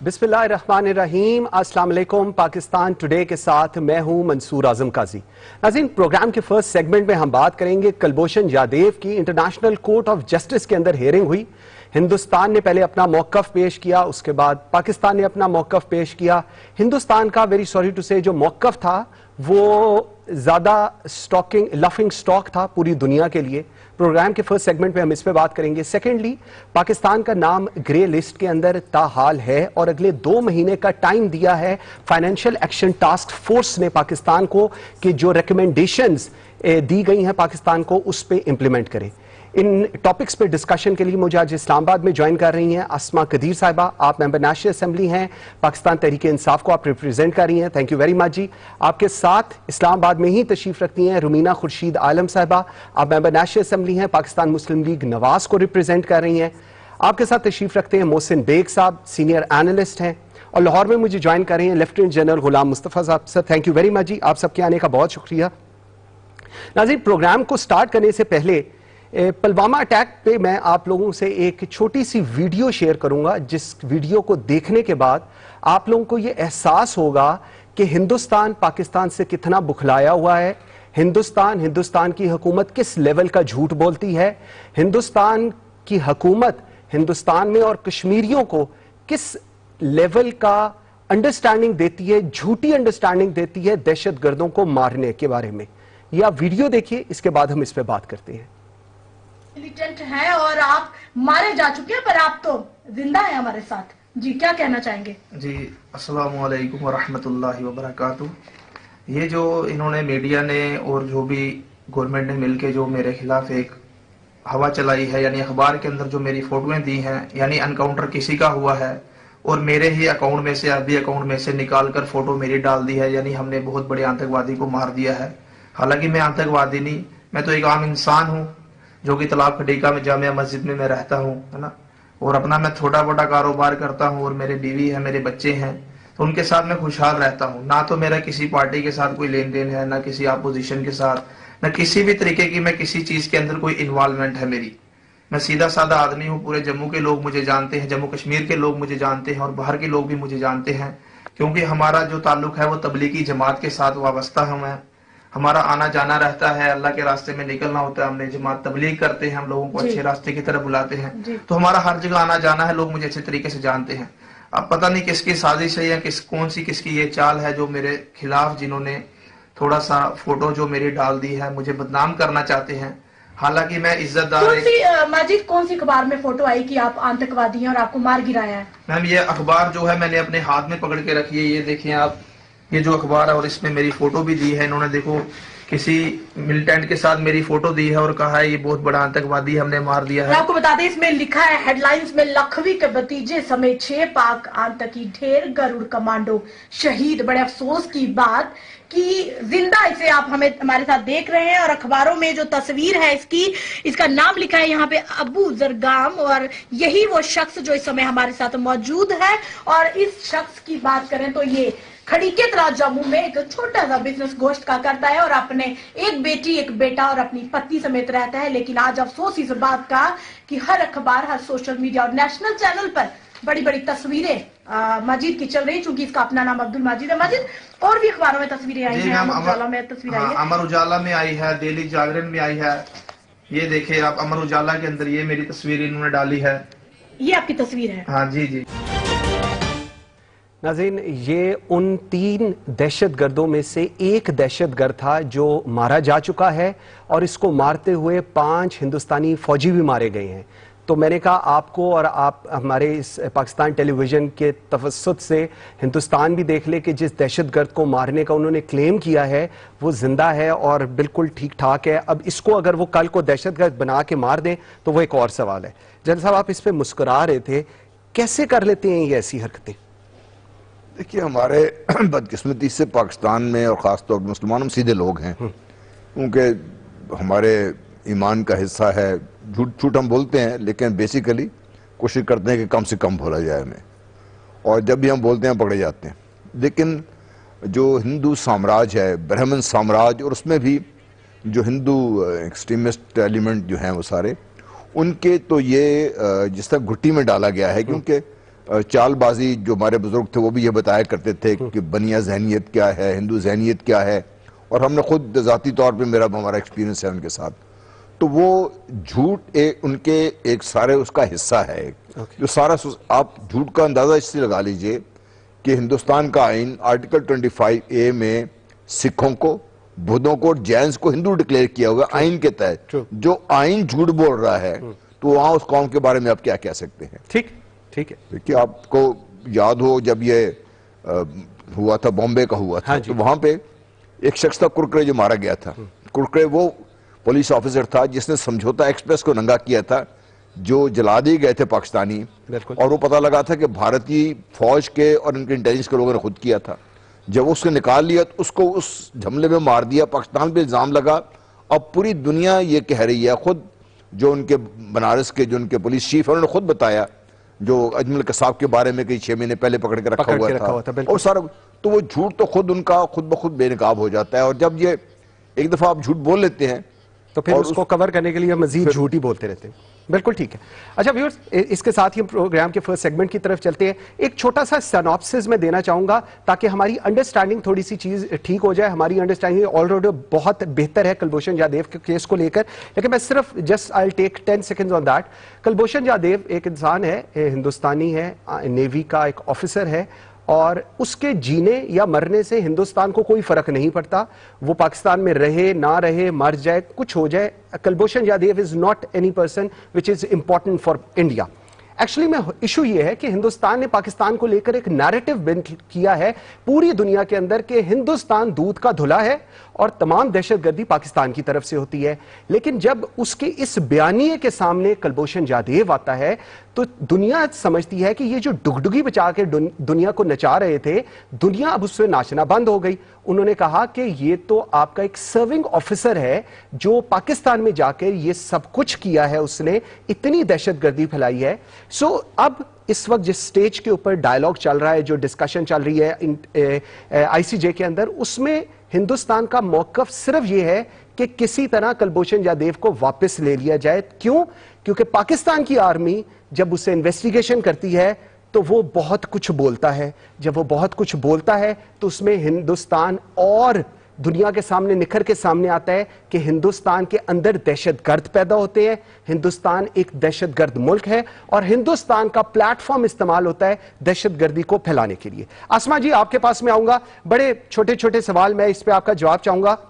बिस्मिल्लाहिर्रहमानिर्रहीम। अस्सलाम वालेकुम। पाकिस्तान टुडे के साथ मैं हूं मंसूर आजम काजी। नाज़रीन, प्रोग्राम के फर्स्ट सेगमेंट में हम बात करेंगे कुलभूषण जादेव की। इंटरनेशनल कोर्ट ऑफ जस्टिस के अंदर हियरिंग हुई। हिंदुस्तान ने पहले अपना मौक़िफ़ पेश किया, उसके बाद पाकिस्तान ने अपना मौक़िफ़ पेश किया। हिंदुस्तान का वेरी सॉरी टू से जो मौक़िफ़ था वो ज़्यादा लफिंग स्टॉक था पूरी दुनिया के लिए। प्रोग्राम के फर्स्ट सेगमेंट में हम इस पे बात करेंगे। सेकेंडली, पाकिस्तान का नाम ग्रे लिस्ट के अंदर ताहाल है और अगले 2 महीने का टाइम दिया है फाइनेंशियल एक्शन टास्क फोर्स ने पाकिस्तान को कि जो रिकमेंडेशंस दी गई हैं पाकिस्तान को उस पे इंप्लीमेंट करें। इन टॉपिक्स पे डिस्कशन के लिए मुझे आज इस्लामाबाद में ज्वाइन कर रही हैं अस्मा कदीर साहिबा। आप मेंबर नेशनल असेंबली हैं, पाकिस्तान तहरीक इंसाफ को आप रिप्रेजेंट कर रही हैं। थैंक यू वेरी मच जी। आपके साथ इस्लामाबाद में ही तशरीफ रखती हैं रुमीना खुर्शीद आलम साहिबा। आप मेंबर नेशनल असेंबली हैं, पाकिस्तान मुस्लिम लीग नवाज को रिप्रेजेंट कर रही हैं। आपके साथ तशरीफ रखते हैं मोहसिन बेग साहब, सीनियर एनालिस्ट हैं। और लाहौर में मुझे ज्वाइन कर रही हैं लेफ्टिनेंट जनरल गुलाम मुस्तफ़ा साहब। Sir thank you very much जी, आप सबके आने का बहुत शुक्रिया। नाज़रीन, प्रोग्राम को स्टार्ट करने से पहले पुलवामा अटैक पे मैं आप लोगों से एक छोटी सी वीडियो शेयर करूंगा, जिस वीडियो को देखने के बाद आप लोगों को ये एहसास होगा कि हिंदुस्तान पाकिस्तान से कितना बुखलाया हुआ है। हिंदुस्तान की हुकूमत किस लेवल का झूठ बोलती है। हिंदुस्तान की हुकूमत हिंदुस्तान में और कश्मीरियों को किस लेवल का अंडरस्टैंडिंग देती है, झूठी अंडरस्टैंडिंग देती है दहशत गर्दों को मारने के बारे में। ये आप वीडियो देखिए, इसके बाद हम इस पे बात करते हैं। मिलिटेंट है और आप मारे जा चुके हैं, पर आप तो जिंदा हैं हमारे साथ। जी, क्या कहना चाहेंगे? जी, अस्सलाम वालेकुम वरहमतुल्लाहि वबरकातुह। ये जो इन्होंने मीडिया ने और जो भी गवर्नमेंट ने मिलके जो मेरे खिलाफ एक हवा चलाई है, यानी अखबार के अंदर जो मेरी फोटोएं दी हैं, यानी एनकाउंटर किसी का हुआ है और मेरे ही अकाउंट में से, अरबी अकाउंट में से निकाल कर फोटो मेरी डाल दी है, यानी हमने बहुत बड़े आतंकवादी को मार दिया है। हालांकि मैं आतंकवादी नहीं, मैं तो एक आम इंसान हूँ जो कि तालाब खटीका में जामिया मस्जिद में मैं रहता हूँ, है ना। और अपना मैं छोटा मोटा कारोबार करता हूँ और मेरे बीवी है, मेरे बच्चे हैं, तो उनके साथ मैं खुशहाल रहता हूँ। ना तो मेरा किसी पार्टी के साथ कोई लेन देन है, ना किसी अपोजिशन के साथ, ना किसी भी तरीके की मैं किसी चीज के अंदर कोई इन्वॉल्वमेंट है मेरी। मैं सीधा साधा आदमी हूँ। पूरे जम्मू के लोग मुझे जानते हैं, जम्मू कश्मीर के लोग मुझे जानते हैं और बाहर के लोग भी मुझे जानते हैं, क्योंकि हमारा जो ताल्लुक है वो तबलीगी जमात के साथ वाबस्ता हूँ। हमारा आना जाना रहता है, अल्लाह के रास्ते में निकलना होता है, हमने जमात तबलीग करते हैं, हम लोगों को अच्छे रास्ते की तरफ बुलाते हैं, तो हमारा हर जगह आना जाना है, लोग मुझे अच्छे तरीके से जानते हैं। अब पता नहीं किसकी साजिश है या किसकी ये चाल है जो मेरे खिलाफ, जिन्होंने थोड़ा सा फोटो जो मेरी डाल दी है, मुझे बदनाम करना चाहते हैं। हालांकि मैं इज्जतदार। माजिद, कौन सी अखबार में फोटो आई कि आप आतंकवादी हैं और आपको मार गिराया है? मैम, ये अखबार जो है मैंने अपने हाथ में पकड़ के रखी है, ये देखिए आप, ये जो अखबार है और इसमें मेरी फोटो भी दी है। इन्होंने देखो किसी मिलिटेंट के साथ मेरी फोटो दी है और कहा है ये बहुत बड़ा आतंकवादी हमने मार दिया है। आपको बता दें, इसमें लिखा है हेडलाइंस में, लखवी के भतीजे समेत 6 पाक आतंकी ढेर, गरुड़ कमांडो शहीद। बड़े अफसोस की बात कि जिंदा इसे आप हमारे साथ देख रहे हैं और अखबारों में जो तस्वीर है इसका नाम लिखा है यहाँ पे अबू जरगाम, और यही वो शख्स जो इस समय हमारे साथ मौजूद है। और इस शख्स की बात करें तो ये खड़ी के तरह जम्मू में एक छोटा सा बिजनेस गोश्त का करता है और अपने एक बेटी एक बेटा और अपनी पत्नी समेत रहता है। लेकिन आज अफसोस इस बात का कि हर अखबार, हर सोशल मीडिया और नेशनल चैनल पर बड़ी बड़ी तस्वीरें माजिद की चल रही, चूंकि इसका अपना नाम अब्दुल माजिद है। माजिद, और भी अखबारों में तस्वीरें आई हैं, अमर उजाला में तस्वीर आई है, अमर उजाला में आई है, दैनिक जागरण में आई है। ये देखिए आप, अमर उजाला के अंदर ये मेरी तस्वीर इन्होंने डाली है। ये आपकी तस्वीर है? हाँ जी जी। नाज़रीन, ये उन 3 दहशत गर्दों में से एक दहशत गर्द था जो मारा जा चुका है और इसको मारते हुए 5 हिंदुस्तानी फौजी भी मारे गए हैं। तो मैंने कहा आपको और आप हमारे इस पाकिस्तान टेलीविज़न के तवस्सुत से हिंदुस्तान भी देख ले कि जिस दहशत गर्द को मारने का उन्होंने क्लेम किया है वो जिंदा है और बिल्कुल ठीक ठाक है। अब इसको अगर वो कल को दहशत गर्द बना के मार दें तो वो एक और सवाल है। जनरल साहब, आप इस पर मुस्कुरा रहे थे, कैसे कर लेते हैं ये ऐसी हरकतें? देखिए, हमारे बदकिस्मती से पाकिस्तान में और ख़ास तौर पर मुसलमान, हम सीधे लोग हैं, क्योंकि हमारे ईमान का हिस्सा है। झूठ हम बोलते हैं, लेकिन बेसिकली कोशिश करते हैं कि कम से कम बोला जाए हमें, और जब भी हम बोलते हैं पकड़े जाते हैं। लेकिन जो हिंदू साम्राज्य है, ब्राह्मण साम्राज्य, और उसमें भी जो हिंदू एक्सट्रीमिस्ट एलिमेंट जो हैं वो सारे, उनके तो ये जिस तरह घुट्टी में डाला गया है, क्योंकि چال بازی جو ہمارے بزرگ تھے وہ بھی یہ بتایا کرتے تھے کہ بنیا ذہنیت کیا ہے، ہندو ذہنیت کیا ہے، اور ہم نے خود ذاتی طور پہ ہمارا ایکسپیرینس ہے ان کے ساتھ. تو وہ جھوٹ ان کے ایک سارے اس کا حصہ ہے جو سارا. آپ جھوٹ کا اندازہ اس سے لگا لیجئے کہ ہندوستان کا آئین آرٹیکل 25A میں سکھوں کو، بدھوں کو اور جینز کو ہندو ڈکلیئر کیا ہوگا آئین کے تحت. جو آئین جھوٹ بول رہا ہے تو وہاں اس قوم کے بارے میں آپ کیا کہہ سکتے ہیں؟ ٹھیک ہے. دیکھیے آپ کو یاد ہو جب یہ ہوا تھا، بامبے کا ہوا تھا، تو وہاں پہ ایک شخص تھا کرکرے جو مارا گیا تھا. کرکرے وہ پولیس آفیسر تھا جس نے سمجھوتا ایکسپریس کو ننگا کیا تھا، جو جلا دیے گئے تھے پاکستانی، اور وہ پتہ لگا تھا کہ بھارتی فوج کے اور ان کے انٹیلیجنس کے لوگوں نے خود کیا تھا. جب اس کو نکال لیا تو اس کو اس جھملے میں مار دیا. پاکستان پہ الزام لگا. اب پوری دنیا یہ کہہ رہی ہے، خود جو ان کے بنارس کے جو ان کے پولیس چیف ہیں انہوں نے خود بتایا، جو اجمل قصاب کے بارے میں کئی 6 مہینے پہلے پکڑ کے رکھا ہوا تھا، اور سارا. تو وہ جھوٹ تو خود ان کا خود بخود بے نقاب ہو جاتا ہے. اور جب یہ ایک دفعہ آپ جھوٹ بول لیتے ہیں تو پھر اس کو کور کرنے کے لیے مزید جھوٹ ہی بولتے رہتے ہیں. بالکل ٹھیک ہے. اچھا ویورز، اس کے ساتھ ہی ہم پروگرام کے فرسٹ سیگمنٹ کی طرف چلتے ہیں. ایک چھوٹا سا سینوپسس میں دینا چاہوں گا تاکہ ہماری انڈرسٹینڈنگ تھوڑی سی چیز ٹھیک ہو جائے. ہماری انڈرسٹینڈنگ آلریڈی بہت بہتر ہے کلبھوشن جادیو کے کیس کو لے کر، لیکن میں صرف just I take 10 seconds on that. Kulbhushan Jadhav ایک انسان ہے، ہندوستانی ہے، نیوی کا ایک آفیسر ہے، اور اس کے جینے یا مرنے سے ہندوستان کو کوئی فرق نہیں پڑتا. وہ پاکستان میں رہے نہ رہے، مر جائے، کچھ ہو جائے. Kulbhushan Jadhav is not any person which is important for India. Actually میں ایشو یہ ہے کہ ہندوستان نے پاکستان کو لے کر ایک نیریٹو بلڈ کیا ہے پوری دنیا کے اندر کہ ہندوستان دودھ کا دھلا ہے اور تمام دہشت گردی پاکستان کی طرف سے ہوتی ہے. لیکن جب اس کے اس بیانیے کے سامنے کلبھوشن جادیو آتا ہے تو دنیا سمجھتی ہے کہ یہ جو ڈگڈگی بچا کے دنیا کو نچا رہے تھے، دنیا اب اس سے ناچنا بند ہو گئی. انہوں نے کہا کہ یہ تو آپ کا ایک سرونگ آفیسر ہے جو پاکستان میں جا کر یہ سب کچھ کیا ہے، اس نے اتنی دہشت گردی پھیلائی ہے. سو اب اس وقت جس سٹیج کے اوپر ڈائیلاگ چل رہا ہے، جو ڈسکشن چل رہی ہے ICJ کے اندر، اس میں ہندوستان کا موقف صرف یہ ہے کہ کسی طرح کلبھوشن جادیو کو واپس لے لیا جائے. کیوں؟ کیونکہ پاکستان کی آرمی جب اسے انویسٹیگیشن کرتی ہے تو وہ بہت کچھ بولتا ہے. جب وہ بہت کچھ بولتا ہے تو اس میں ہندوستان اور دنیا کے سامنے نکھر کے سامنے آتا ہے کہ ہندوستان کے اندر دہشت گرد پیدا ہوتے ہیں، ہندوستان ایک دہشت گرد ملک ہے، اور ہندوستان کا پلیٹ فارم استعمال ہوتا ہے دہشت گردی کو پھیلانے کے لیے. آسما جی، آپ کے پاس میں آؤں گا. بڑے چھوٹے چھوٹے سوال، میں اس پہ آپ کا جواب چاہوں گا.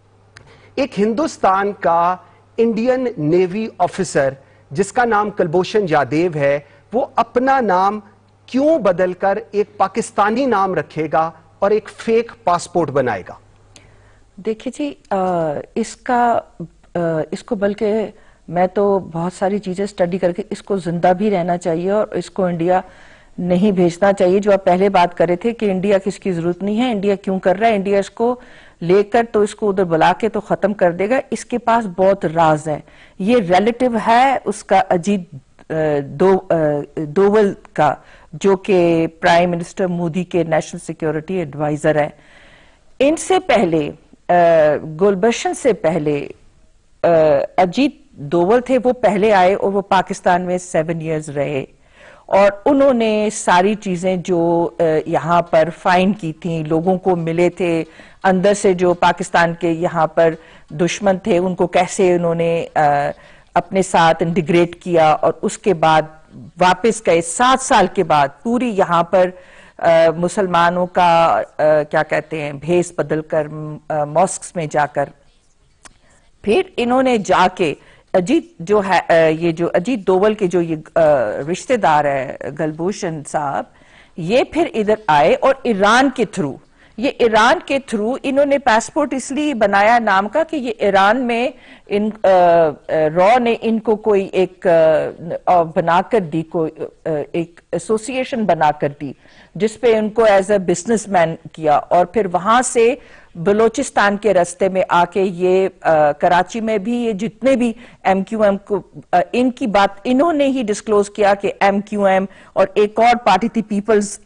ایک ہندوستان کا انڈین نیوی آفیسر جس کا نام کلبھوشن جادیو ہے، وہ اپنا نام کیوں بدل کر ایک پاکستانی نام رکھے گا اور ایک فیک پاسپورٹ بنائے گا؟ دیکھیں جی، اس کو بلکہ میں تو بہت ساری چیزیں سٹڈی کر کے اس کو زندہ بھی رہنا چاہیے اور اس کو انڈیا نہیں بھیجنا چاہیے. جو آپ پہلے بات کر رہے تھے کہ انڈیا کس کی ضرورت نہیں ہے، انڈیا کیوں کر رہا ہے، انڈیا اس کو لے کر تو اس کو ادھر بلا کے تو ختم کر دے گا. اس کے پاس بہت راز ہے. یہ ریلیٹو ہے اس کا اجیت دوول کا، جو کہ پرائم منسٹر مودی کے نیشنل سیکیورٹی ایڈوائزر ہے. ان سے پہلے گلبھشن سے پہلے اجیت دوول تھے، وہ پہلے آئے اور وہ پاکستان میں 7 ایئرز رہے، اور انہوں نے ساری چیزیں جو یہاں پر فائن کی تھیں، لوگوں کو ملے تھے اندر سے جو پاکستان کے یہاں پر دشمن تھے، ان کو کیسے انہوں نے اپنے ساتھ انٹیگریٹ کیا، اور اس کے بعد واپس گئے 7 سال کے بعد پوری یہاں پر مسلمانوں کا کیا کہتے ہیں بھیس بدل کر ماسکس میں جا کر، پھر انہوں نے جا کے اجیت جو ہے یہ جو اجیت دوول کے جو یہ رشتہ دار ہے کلبھوشن صاحب، یہ پھر ادھر آئے اور ایران کے تھرو انہوں نے پاسپورٹ اس لیے بنایا نام کا کہ یہ ایران میں را نے ان کو کوئی ایک بنا کر دی، کوئی ایک ایسوسیشن بنا کر دی جس پہ ان کو ایز اے بزنس مین کیا، اور پھر وہاں سے بلوچستان کے راستے میں آ کے یہ کراچی میں بھی یہ جتنے بھی ایم کیو ایم کو ان کی بات انہوں نے ہی ڈسکلوز کیا کہ ایم کیو ایم اور ایک اور پارٹی تھی پیپلز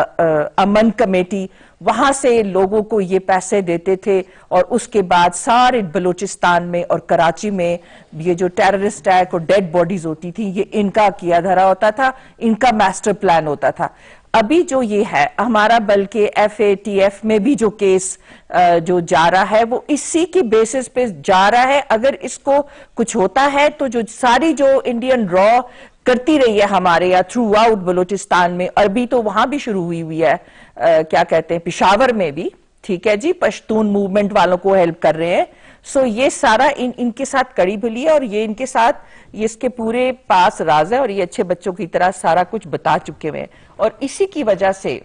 امن کمیٹی, وہاں سے لوگوں کو یہ پیسے دیتے تھے اور اس کے بعد سارے بلوچستان میں اور کراچی میں یہ جو ٹیررسٹ اٹیک اور ڈیڈ باڈیز ہوتی تھی یہ ان کا کیا دھرا ہوتا تھا, ان کا ماسٹر پلان ہوتا تھا. ابھی جو یہ ہے ہمارا بلکہ ایف اے ٹی ایف میں بھی جو کیس جو جا رہا ہے وہ اسی کی بیسس پہ جا رہا ہے. اگر اس کو کچھ ہوتا ہے تو جو ساری جو انڈین را کرتی رہی ہے ہمارے یا تھرو آؤٹ بلوچستان میں, ابھی تو وہاں بھی شروع ہوئی ہے کیا کہتے ہیں پشاور میں بھی, ٹھیک ہے جی, پشتون موومنٹ والوں کو ہیلپ کر رہے ہیں. سو یہ سارا ان کے ساتھ کڑی بھلی ہے اور یہ ان کے ساتھ یہ اس کے پورے پاس راز ہے اور یہ اچھے بچوں کی طرح سارا کچھ بتا چکے ہوئے ہیں. اور اسی کی وجہ سے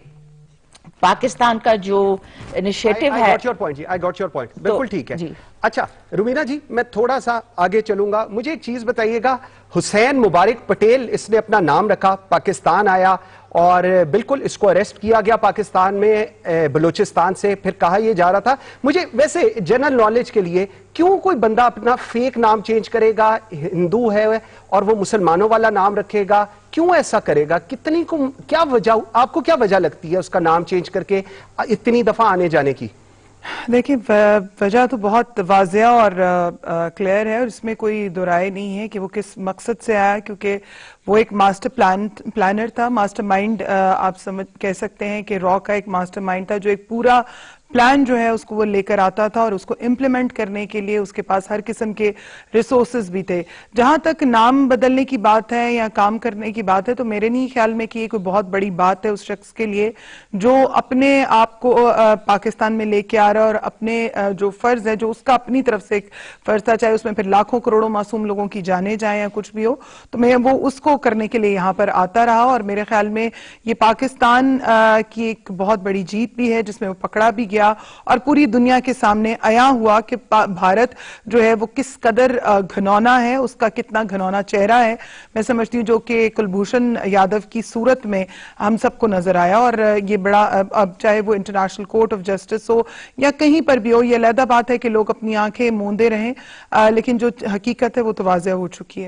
پاکستان کا جو انیشیٹو ہے. I got your point. بالکل ٹھیک ہے. اچھا رومینا جی, میں تھوڑا سا آگے چلوں گا. مجھے ایک چیز بتائیے گا, حسین مبارک پٹیل اس نے اپنا نام رکھا, پاکستان آیا اور بالکل اس کو اریسٹ کیا گیا پاکستان میں بلوچستان سے, پھر کہا یہ جا رہا تھا. مجھے ویسے جنرل نالج کے لیے کیوں کوئی بندہ اپنا فیک نام چینج کرے گا, ہندو ہے اور وہ مسلمانوں والا نام رکھے گا, کیوں ایسا کرے گا؟ کتنی کو کیا وجہ, آپ کو کیا وجہ لگتی ہے اس کا نام چینج کر کے اتنی دفعہ آنے جانے کی؟ دیکھیں وجہ تو بہت واضح اور کلیئر ہے اور اس میں کوئی دو رائے نہیں ہے کہ وہ کس مقصد سے آیا, کیونکہ وہ ایک ماسٹر پلانر تھا, ماسٹر مائنڈ آپ کہہ سکتے ہیں کہ را کا ایک ماسٹر مائنڈ تھا جو ایک پورا پلان جو ہے اس کو وہ لے کر آتا تھا اور اس کو امپلیمنٹ کرنے کے لیے اس کے پاس ہر قسم کے ریسورسز بھی تھے. جہاں تک نام بدلنے کی بات ہے یا کام کرنے کی بات ہے تو میرے نہیں خیال میں کہ یہ کوئی بہت بڑی بات ہے اس شخص کے لیے جو اپنے آپ کو پاکستان میں لے کے آ رہا ہے اور اپنے جو فرض ہے جو اس کا اپنی طرف سے ایک فرض تھا, چاہے اس میں پھر لاکھوں کروڑوں معصوم لوگوں کی جانے جائیں یا کچھ بھی ہو, تو میں وہ اس کو کرنے کے لیے یہاں پر آتا رہا. اور میرے خیال میں یہ پاکستان کی ایک بہت بڑی جیت بھی ہے جس میں وہ پکڑا بھی گیا اور پوری دنیا کے سامنے عیاں ہوا کہ بھارت جو ہے وہ کس قدر گھنونا ہے, اس کا کتنا گھنونا چہرہ ہے. میں سمجھتی ہوں جو کہ کلبھوشن یادو کی صورت میں ہم سب کو نظر آیا. اور یہ بڑا, اب چاہے وہ انٹرنیشنل کورٹ آف جسٹس ہو یا کہیں پر بھی ہو, یہ علیحدہ بات ہے کہ لوگ اپنی آنکھیں موندے رہیں, لیکن جو حقیقت ہے وہ تو واضح ہو چکی ہے.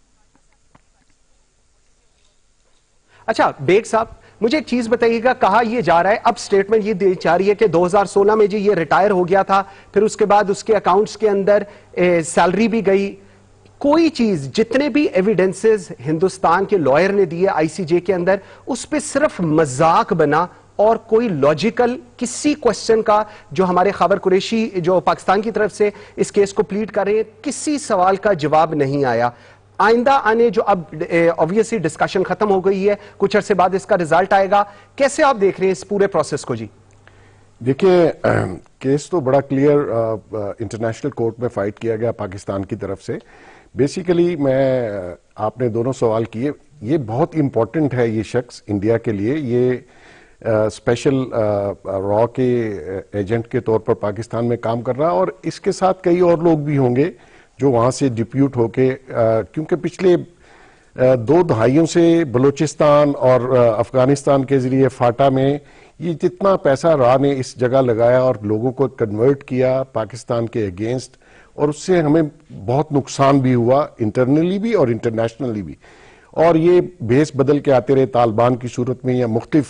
اچھا بیگ صاحب, مجھے ایک چیز بتائیے گا, کہا یہ جا رہا ہے, اب سٹیٹمنٹ یہ دی جا رہی ہے کہ 2016 میں جی یہ ریٹائر ہو گیا تھا, پھر اس کے بعد اس کے اکاؤنٹس کے اندر سیلری بھی گئی. کوئی چیز, جتنے بھی ایویڈنسز ہندوستان کے لائر نے دیے آئی سی جے کے اندر, اس پہ صرف مذاق بنا اور کوئی لاجیکل کسی کوشچن کا, جو ہمارے خابر قریشی جو پاکستان کی طرف سے اس کیس کو پلیڈ کر رہے ہیں, کسی سوال کا جواب نہیں آیا. آئندہ آنے جو اب obviously ڈسکشن ختم ہو گئی ہے, کچھ عرصے بعد اس کا رزلٹ آئے گا, کیسے آپ دیکھ رہے ہیں اس پورے پروسیس کو؟ جی دیکھیں, کیس تو بڑا کلیئر انٹرنیشنل کورٹ میں فائٹ کیا گیا پاکستان کی طرف سے. بیسیکلی میں, آپ نے دونوں سوال کیے, یہ بہت امپورٹنٹ ہے یہ شخص انڈیا کے لیے. یہ اسپیشل را کے ایجنٹ کے طور پر پاکستان میں کام کر رہا, اور اس کے ساتھ کئی اور لوگ بھی ہوں گے جو وہاں سے ڈپیوٹ ہو کے, کیونکہ پچھلے 2 دہائیوں سے بلوچستان اور افغانستان کے ذریعے فاٹا میں یہ جتنا پیسہ را نے اس جگہ لگایا اور لوگوں کو کنورٹ کیا پاکستان کے اگینسٹ, اور اس سے ہمیں بہت نقصان بھی ہوا انٹرنلی بھی اور انٹرنیشنلی بھی. اور یہ بھیس بدل کے آتے رہے طالبان کی صورت میں یا مختلف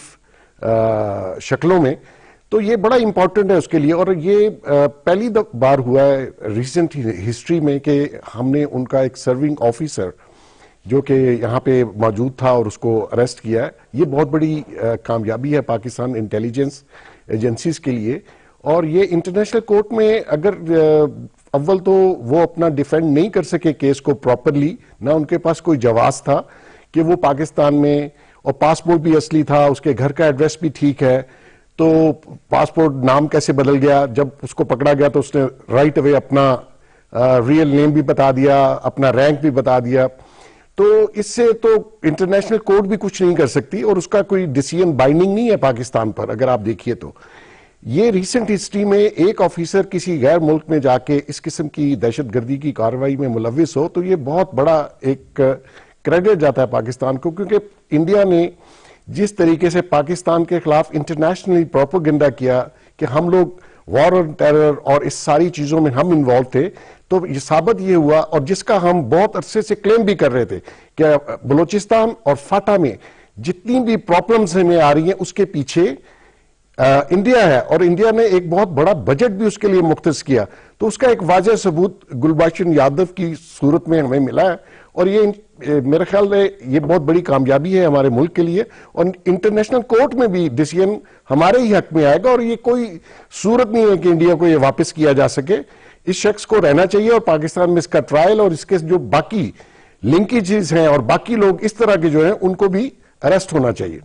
شکلوں میں, تو یہ بڑا امپورٹنٹ ہے اس کے لیے. اور یہ پہلی بار ہوا ہے ریسنٹ ہسٹری میں کہ ہم نے ان کا ایک سرونگ آفیسر جو کہ یہاں پہ موجود تھا اور اس کو اریسٹ کیا ہے. یہ بہت بڑی کامیابی ہے پاکستان انٹیلیجنس ایجنسیز کے لیے. اور یہ انٹرنیشنل کورٹ میں اگر اول تو وہ اپنا ڈیفینڈ نہیں کر سکے کیس کو پراپرلی, نہ ان کے پاس کوئی جواز تھا کہ وہ پاکستان میں, اور پاسپورٹ بھی اصلی تھا, اس کے گھر کا ایڈریس بھی ٹھیک ہے, تو پاسپورٹ نام کیسے بدل گیا؟ جب اس کو پکڑا گیا تو اس نے رائٹ اوے اپنا ریئل نیم بھی بتا دیا, اپنا رینک بھی بتا دیا. تو اس سے تو انٹرنیشنل کورٹ بھی کچھ نہیں کر سکتی, اور اس کا کوئی ڈیسیژن بائنڈنگ نہیں ہے پاکستان پر. اگر آپ دیکھیے تو یہ ریسنٹ ہسٹری میں ایک آفیسر کسی غیر ملک میں جا کے اس قسم کی دہشت گردی کی کارروائی میں ملوث ہو, تو یہ بہت بڑا ایک کریڈٹ جاتا ہے پاکستان کو. کیونکہ انڈیا نے جس طریقے سے پاکستان کے خلاف انٹرنیشنلی پروپیگنڈا کیا کہ ہم لوگ وار آن ٹیرر اور اس ساری چیزوں میں ہم انوالو تھے. تو یہ ثابت یہ ہوا, اور جس کا ہم بہت عرصے سے کلیم بھی کر رہے تھے کہ بلوچستان اور فاٹا میں جتنی بھی پرابلمز ہمیں آ رہی ہیں اس کے پیچھے انڈیا ہے, اور انڈیا نے ایک بہت بڑا بجٹ بھی اس کے لیے مختص کیا. تو اس کا ایک واضح ثبوت گلبھاشن یادو کی صورت میں ہمیں ملا ہے, اور یہ میرے خیال میں یہ بہت بڑی کامیابی ہے ہمارے ملک کے لیے, اور انٹرنیشنل کورٹ میں بھی ڈیسیژن ہمارے ہی حق میں آئے گا, اور یہ کوئی صورت نہیں ہے کہ انڈیا کو یہ واپس کیا جا سکے. اس شخص کو رہنا چاہیے, اور پاکستان میں اس کا ٹرائل اور اس کے جو باقی لنکیجز ہیں اور باقی لوگ اس طرح کے جو ہیں ان کو بھی اریسٹ ہونا چاہیے.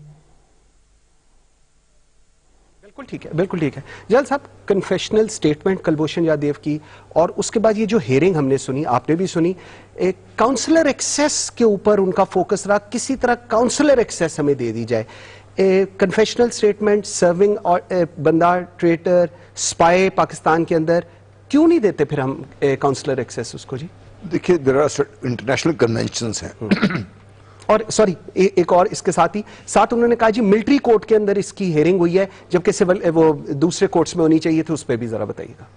بالکل ٹھیک ہے, بالکل ٹھیک ہے. جلال صاحب, کنفیشنل سٹیٹمنٹ کلبھوشن یادیو کی, اور اس کے بعد یہ جو ہیئرنگ ہم نے سنی, آپ نے بھی سنی, کاؤنسلر ایکسیس کے اوپر ان کا فوکس رہا, کسی طرح کاؤنسلر ایکسیس ہمیں دے دی جائے. کنفیشنل سٹیٹمنٹ, سرونگ اور بندہ ٹریٹر, اسپائی پاکستان کے اندر, کیوں نہیں دیتے پھر ہم کاؤنسلر ایکسیس اس کو؟ جی دیکھیے, دیر آر انٹرنیشنل کنونشنز ہیں. اور سوری, ایک اور اس کے ساتھ انہوں نے کہا جی ملٹری کورٹ کے اندر اس کی ہیئرنگ ہوئی ہے, جبکہ سول وہ دوسرے کورٹس میں ہونی چاہیے تھی, اس پہ بھی ذرا بتائیے گا.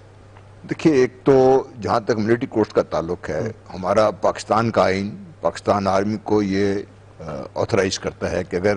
دیکھیے, ایک تو جہاں تک ملٹری کورٹس کا تعلق ہے, ہمارا پاکستان کا آئین پاکستان آرمی کو یہ آتھرائز کرتا ہے کہ اگر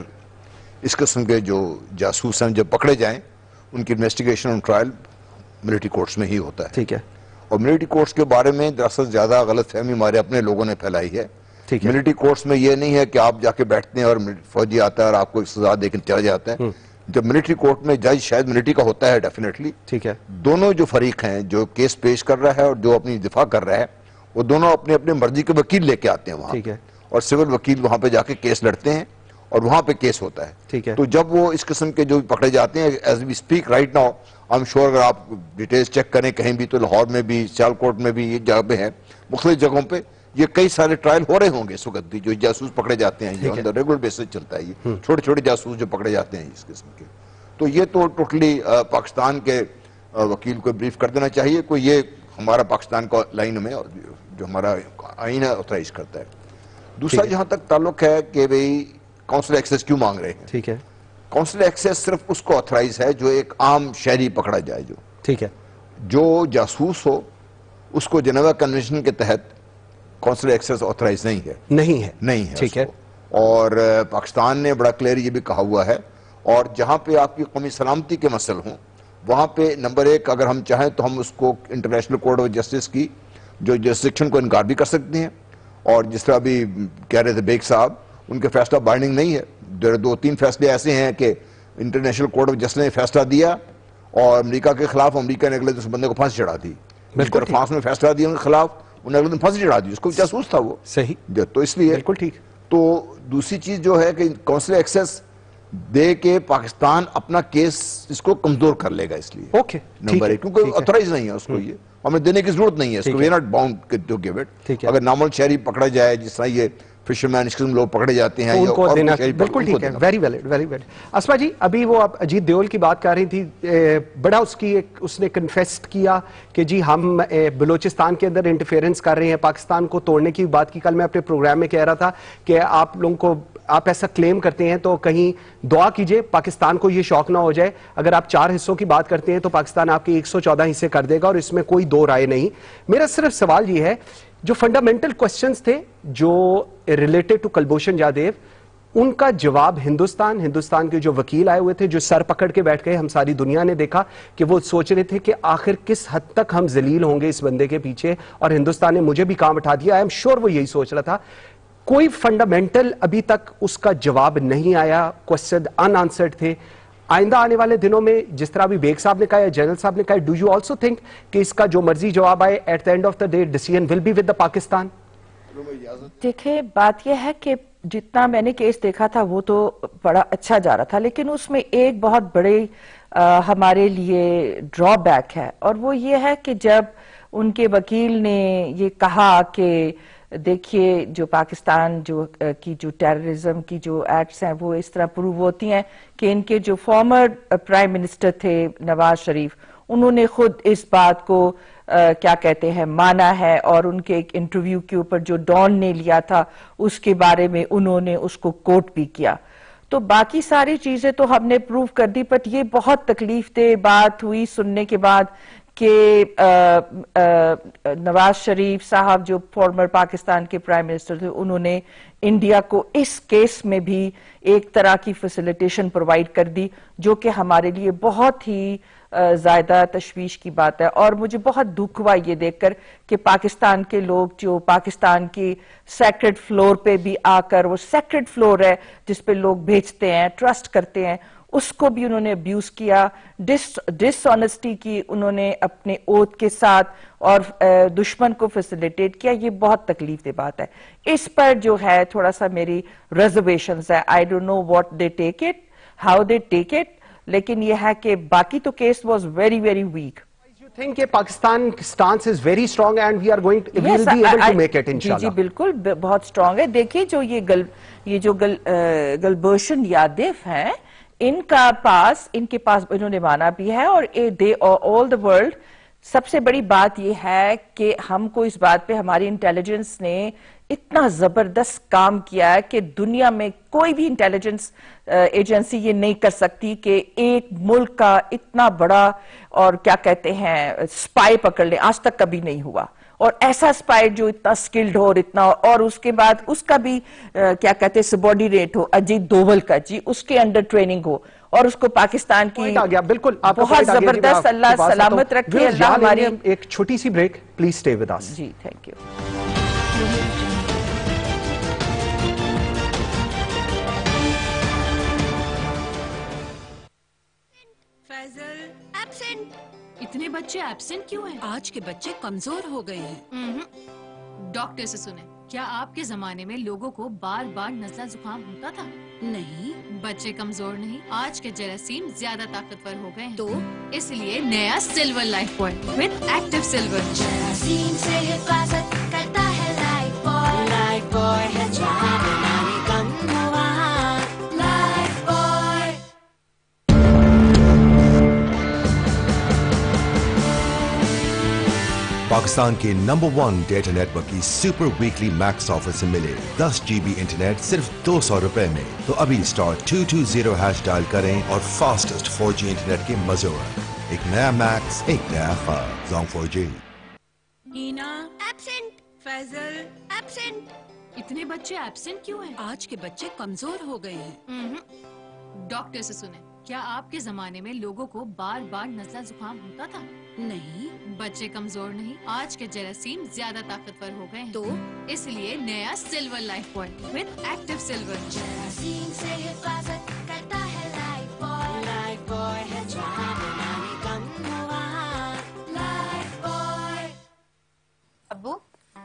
اس قسم کے جو جاسوس ہیں جب پکڑے جائیں, ان کی انویسٹیگیشن اور ٹرائل ملٹری کورٹس میں ہی ہوتا ہے. ٹھیک ہے. اور ملٹری کورٹس کے بارے میں دراصل زیادہ غلط فہمی ہمارے اپنے لوگوں نے پھیلائی ہے. ملٹری کورٹس میں یہ نہیں ہے کہ آپ جا کے بیٹھتے ہیں اور فوجی آتا ہے اور آپ کو سزا دے کے چلا جاتا ہے. جب ملٹری کورٹ میں جج شاید ملٹری کا ہوتا ہے ڈیفینیٹلی, ٹھیک ہے, دونوں جو فریق ہیں جو کیس پیش کر رہا ہے اور جو اپنی دفاع کر رہا ہے, وہ دونوں اپنے اپنے مرضی کے وکیل لے کے آتے ہیں وہاں, ٹھیک ہے, اور سول وکیل وہاں پہ جا کے کیس لڑتے ہیں اور وہاں پہ کیس ہوتا ہے. ٹھیک ہے. تو جب وہ اس قسم کے جو پکڑے جاتے ہیں, as we speak right now, I am sure اگر آپ ڈیٹیلز چیک کریں کہیں بھی تو لاہور میں بھی, سیال کوٹ میں بھی, یہ جگہ پہ ہیں, مختلف جگہوں پہ یہ کئی سارے ٹرائل ہو رہے ہوں گے اس وقت بھی, جو جاسوس پکڑے جاتے ہیں, یہ اندر ریگولر بیسس چلتا ہے, یہ چھوٹے چھوٹے جاسوس جو پکڑے جاتے ہیں اس قسم کے. تو یہ تو ٹوٹلی پاکستان کے وکیل کو بریف کر دینا چاہیے, کوئی یہ ہمارا پاکستان کا لائن میں جو ہمارا آئین آتھرائز کرتا ہے. دوسرا جہاں تک تعلق ہے کہ بھئی کاؤنسل ایکسیس کیوں مانگ رہے ہیں, ٹھیک ہے, کاؤنسل ایکسیس صرف اس کو آتھرائز ہے جو ایک عام شہری پکڑا جائے, جو ٹھیک ہے, جو جاسوس ہو اس کو جنیوا کنونشن کے تحت کاؤنسل ایکسیس آتھرائز نہیں ہے, نہیں ہے, ٹھیک ہے. اور پاکستان نے بڑا کلیئر یہ بھی کہا ہوا ہے, اور جہاں پہ آپ کی قومی سلامتی کے مسئلے ہوں وہاں پہ نمبر ایک اگر ہم چاہیں تو ہم اس کو انٹرنیشنل کورٹ آف جسٹس کی جو جسٹرکشن کو انکار بھی کر سکتے ہیں, اور جس طرح بھی کہہ رہے تھے بیگ صاحب, ان کے فیصلہ بائنڈنگ نہیں ہے. 2-3 فیصلے ایسے ہیں کہ انٹرنیشنل کورٹ آف جسٹس نے فیصلہ دیا اور امریکہ کے خلاف امریکہ نے اگلے دن اس بندے کو پھانسی چڑھا دی, فرانس نے فیصلہ دیا ان کے خلاف, انہیں اگلے دن پھانسی چڑھا دی, اس کو جاسوس تھا وہ. صحیح, تو اس لیے بالکل ٹھیک. تو دوسری چیز جو ہے کہ کاؤنسل ایکسیس دے کے پاکستان اپنا کیس اس کو کمزور کر لے گا, اس لیے اوکے نمبر ایک, کیونکہ آتھرائز نہیں ہے اس کو, یہ ہمیں دینے کی ضرورت نہیں ہے اس کو, we are not bound to give it. اگر نارمل شہری پکڑا جائے جس طرح یہ فشرمین اس قسم لوگ پکڑے جاتے ہیں, ان کو دینا بالکل ٹھیک ہے. Very valid, very valid. Asma ji, ابھی وہ آپ اجیت دیول کی بات کر رہی تھی, بڑا اس نے کنفیسٹ کیا کہ جی ہم بلوچستان کے اندر انٹرفیئرنس کر رہے ہیں, پاکستان کو توڑنے کی بات کی. کل میں اپنے پروگرام میں کہہ رہا تھا کہ آپ لوگوں کو, آپ ایسا کلیم کرتے ہیں تو کہیں دعا کیجئے پاکستان کو یہ شوق نہ ہو جائے. اگر آپ 4 حصوں کی بات کرتے ہیں تو پاکستان آپ کے 114 حصے کر دے گا, اور اس میں کوئی دو رائے نہیں. میرا صرف سوال یہ ہے, جو فنڈامنٹل کوسچنز تھے جو ریلیٹڈ ٹو کلبھوشن جادیو, ان کا جواب ہندوستان کے جو وکیل آئے ہوئے تھے, جو سر پکڑ کے بیٹھ گئے, ہم ساری دنیا نے دیکھا کہ وہ سوچ رہے تھے کہ آخر کس حد تک ہم ذلیل ہوں گے اس بندے کے پیچھے, اور ہندوستان نے مجھے بھی کام اٹھا دیا. آئی ایم شیور وہ یہی سوچ رہا تھا. کوئی فنڈامنٹل ابھی تک اس کا جواب نہیں آیا, کوسچن ان آنسرڈ تھے. آئندہ آنے والے دنوں میں جس طرح بھی بیگ صاحب نے کہا یا جنرل صاحب نے کہا, ڈو یو آلسو تھنک کہ اس کا جو مرضی جواب آئے, at the end of the day decision will be with the Pakistan? دیکھیں, بات یہ ہے کہ جتنا میں نے کیس دیکھا تھا وہ تو بڑا اچھا جا رہا تھا, لیکن اس میں ایک بہت بڑے ہمارے لیے ڈرا بیک ہے, اور وہ یہ ہے کہ جب ان کے وکیل نے یہ کہا کہ دیکھیے جو پاکستان کی جو ٹیررزم کی جو ایکٹس ہیں وہ اس طرح پروو ہوتی ہیں کہ ان کے جو فارمر پرائم منسٹر تھے نواز شریف, انہوں نے خود اس بات کو کیا کہتے ہیں مانا ہے, اور ان کے ایک انٹرویو کے اوپر جو ڈان نے لیا تھا اس کے بارے میں انہوں نے اس کو کوٹ بھی کیا. تو باقی ساری چیزیں تو ہم نے پروف کر دی. بٹ یہ بہت تکلیف دہ بات ہوئی سننے کے بعد کہ نواز شریف صاحب جو فارمر پاکستان کے پرائم منسٹر تھے, انہوں نے انڈیا کو اس کیس میں بھی ایک طرح کی فیسیلیٹیشن پرووائڈ کر دی, جو کہ ہمارے لیے بہت ہی زیادہ تشویش کی بات ہے. اور مجھے بہت دکھ ہوا یہ دیکھ کر کہ پاکستان کے لوگ جو پاکستان کی سیکرڈ فلور پہ بھی آ کر, وہ سیکرڈ فلور ہے جس پہ لوگ بھیجتے ہیں, ٹرسٹ کرتے ہیں, اس کو بھی انہوں نے ابیوز کیا, ڈس آنیسٹی کی انہوں نے اپنے اوتھ کے ساتھ, اور دشمن کو فیسیلیٹیٹ کیا. یہ بہت تکلیف دہ بات ہے. اس پر جو ہے تھوڑا سا میری ریزرویشنز ہے. I don't know what they take it, how they take it, لیکن یہ ہے کہ باقی تو case was very very weak. You think کہ Pakistan stance is very strong and we are going to, we will be able to make it inshallah. جی بالکل بہت strong ہے. دیکھیے جو یہ جو گلبھوشن یادیو ہیں, ان کے پاس انہوں نے مانا بھی ہے, اور all the world. سب سے بڑی بات یہ ہے کہ ہم کو اس بات پہ ہماری انٹیلیجنس نے اتنا زبردست کام کیا ہے کہ دنیا میں کوئی بھی انٹیلیجنس ایجنسی یہ نہیں کر سکتی کہ ایک ملک کا اتنا بڑا اور کیا کہتے ہیں اسپائی پکڑ لے. آج تک کبھی نہیں ہوا. اور ایسا اسپائی جو اتنا سکلڈ ہو, اور اتنا, اور اس کے بعد اس کا بھی کیا کہتے ہیں سبارڈینیٹ ہو, اجیت دوول کا, جی اس کے انڈر ٹریننگ ہو, اور اس کو پاکستان کی بالکل بہت زبردست. اللہ سلامت رکھے. اللہ ہماری. ایک چھوٹی سی break, please stay with us. جی تھینک یو. فیضل ایبسنٹ. اتنے بچے ایبسنٹ کیوں ہیں؟ آج کے بچے کمزور ہو گئے ہیں. ڈاکٹر سے سنیں, کیا آپ کے زمانے میں لوگوں کو بار بار نزلہ زکام ہوتا تھا؟ نہیں. بچے کمزور نہیں, آج کے جراثیم زیادہ طاقتور ہو گئے ہیں. تو اس لیے نیا silver Lifebuoy with active silver. جراثیم سے حفاظت کرتا ہے لائف بوائے. لائف بوائے ہے جہاں بیماری کم ہوا. Life boy. پاکستان کے نمبر 1 ڈیٹا نیٹ ورک کی سپر ویکلی میکس آفر سے ملے 10 GB انٹرنیٹ صرف 200 روپے میں. تو ابھی *220# ڈائل کریں اور فاسٹسٹ 4G انٹرنیٹ کے مزے. ایک نیا میکس, ایک نیا خواب. زونگ 4G. اینا ایبسنٹ. فیضل ایبسنٹ. اتنے بچے ایبسنٹ کیوں ہیں؟ آج کے بچے کمزور ہو گئے ہیں. ڈاکٹر سے سنیں, کیا آپ کے زمانے میں لوگوں کو بار بار نزلہ زکام ہوتا تھا؟ نہیں. بچے کمزور نہیں, آج کے جراثیم زیادہ طاقتور ہو گئے ہیں. تو اس لیے نیا silver Lifebuoy with active silver. جراثیم سے حفاظت کرتا ہے لائف بوائے. لائف بوائے ہے جہاں بیماری کم ہوا. Life boy. ابو.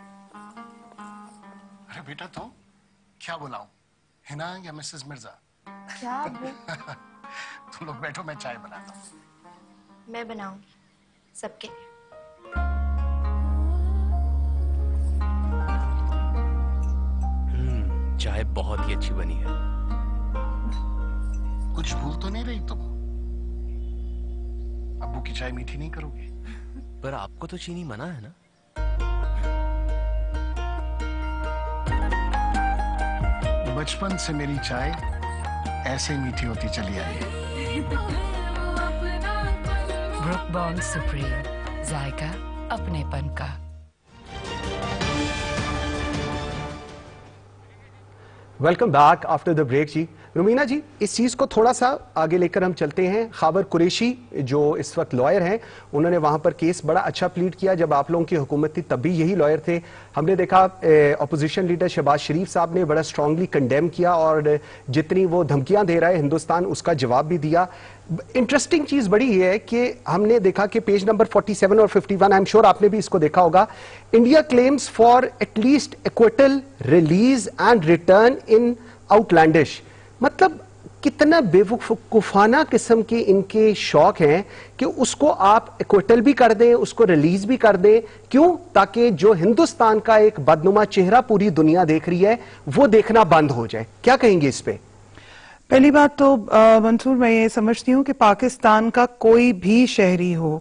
ارے بیٹا, تو کیا بلاؤں, ہنا یا مسز مرزا؟ کیا ابو؟ تم لوگ بیٹھو, میں چائے بناتا ہوں. میں بناؤں گی سب کے. چائے بہت ہی اچھی بنی ہے. کچھ بھول تو نہیں رہی تم؟ ابو کی چائے میٹھی نہیں کرو گی؟ پر آپ کو تو چینی منع ہے نا. بچپن سے میری چائے ایسے ہی میٹھی ہوتی چلی آئی ہے. بروک بانڈ سپریم, ذائقہ اپنے پن کا. Welcome back after the break. جی رومینہ جی, اس چیز کو تھوڑا سا آگے لے کر ہم چلتے ہیں. خاور قریشی جو اس وقت لائر ہیں, انہوں نے وہاں پر کیس بڑا اچھا پلیڈ کیا. جب آپ لوگوں کی حکومت تھی تب بھی یہی لائر تھے. ہم نے دیکھا اپوزیشن لیڈر شہباز شریف صاحب نے بڑا اسٹرانگلی کنڈیم کیا, اور جتنی وہ دھمکیاں دے رہا ہے ہندوستان, اس کا جواب بھی دیا. انٹرسٹنگ چیز بڑی یہ ہے کہ ہم نے دیکھا کہ پیج نمبر 47 اور 51, آئی ایم شیور آپ نے بھی اس کو دیکھا ہوگا. India claims for at least acquittal release and return in outlandish. مطلب کتنا بے وقوفانہ قسم کے ان کے شوق ہیں کہ اس کو آپ ایکویٹل بھی کر دیں, اس کو ریلیز بھی کر دیں. کیوں؟ تاکہ جو ہندوستان کا ایک بدنما چہرہ پوری دنیا دیکھ رہی ہے وہ دیکھنا بند ہو جائے. کیا کہیں گے اس پہ؟ پہلی بات تو منصور, میں یہ سمجھتی ہوں کہ پاکستان کا کوئی بھی شہری ہو,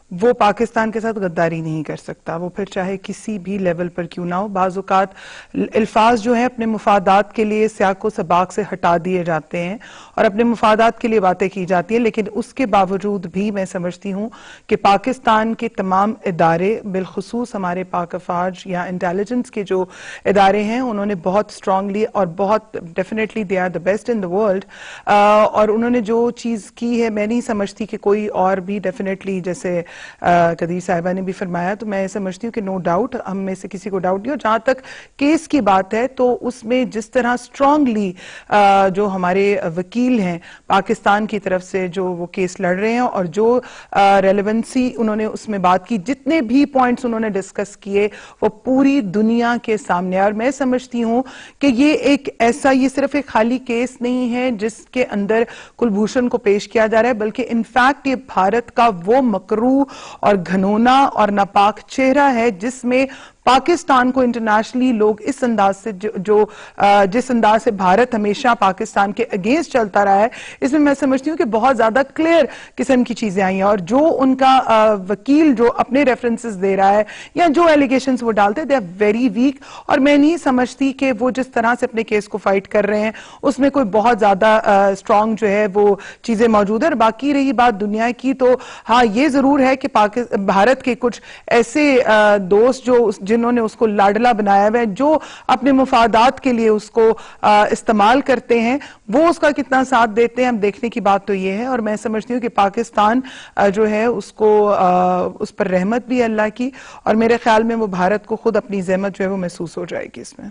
وہ پاکستان کے ساتھ غداری نہیں کر سکتا، وہ پھر چاہے کسی بھی لیول پر کیوں نہ ہو. بعض اوقات الفاظ جو ہیں اپنے مفادات کے لیے سیاق و سباق سے ہٹا دیے جاتے ہیں اور اپنے مفادات کے لیے باتیں کی جاتی ہیں، لیکن اس کے باوجود بھی میں سمجھتی ہوں کہ پاکستان کے تمام ادارے، بالخصوص ہمارے پاک افواج یا انٹیلیجنس کے جو ادارے ہیں، انہوں نے بہت اسٹرانگلی اور بہت definitely they are the best in the world, اور انہوں نے جو چیز کی ہے میں نہیں سمجھتی کہ کوئی اور بھی ڈیفینیٹلی، جیسے قدیر صاحبہ نے بھی فرمایا، تو میں سمجھتی ہوں کہ نو ڈاؤٹ ہم میں سے کسی کو ڈاؤٹ نہیں ہو. جہاں تک کیس کی بات ہے تو اس میں جس طرح اسٹرانگلی جو ہمارے وکیل ہیں پاکستان کی طرف سے جو وہ کیس لڑ رہے ہیں اور جو ریلیونسی انہوں نے اس میں بات کی، جتنے بھی پوائنٹس انہوں نے ڈسکس کیے وہ پوری دنیا کے سامنے، اور میں سمجھتی ہوں کہ یہ ایک ایسا، یہ صرف ایک خالی کیس نہیں ہے جس کے اندر کلبھوشن کو پیش کیا جا رہا ہے، بلکہ انفیکٹ یہ بھارت کا وہ مکروہ اور گھنونا اور ناپاک چہرہ ہے جس میں پاکستان کو انٹرنیشنلی لوگ اس انداز سے جس انداز سے بھارت ہمیشہ پاکستان کے اگینسٹ چلتا رہا ہے، اس میں سمجھتی ہوں کہ بہت زیادہ کلیئر قسم کی چیزیں آئی ہیں، اور جو ان کا وکیل جو اپنے ریفرنسز دے رہا ہے یا جو ایلیگیشنز وہ ڈالتے ہیں، دے آر ویری ویک، اور میں نہیں سمجھتی کہ وہ جس طرح سے اپنے کیس کو فائٹ کر رہے ہیں اس میں کوئی بہت زیادہ اسٹرانگ جو ہے وہ چیزیں موجود ہیں. اور باقی رہی بات دنیا کی، تو ہاں یہ ضرور ہے کہ بھارت کے کچھ ایسے دوست جنہوں نے اس کو لاڈلا بنایا ہوا ہے، جو اپنے مفادات کے لیے اس کو استعمال کرتے ہیں، وہ اس کا کتنا ساتھ دیتے ہیں، ہم دیکھنے کی بات تو یہ ہے. اور میں سمجھتی ہوں کہ پاکستان جو ہے اس کو اس پر رحمت بھی اللہ کی، اور میرے خیال میں وہ بھارت کو خود اپنی زحمت جو ہے وہ محسوس ہو جائے گی اس میں.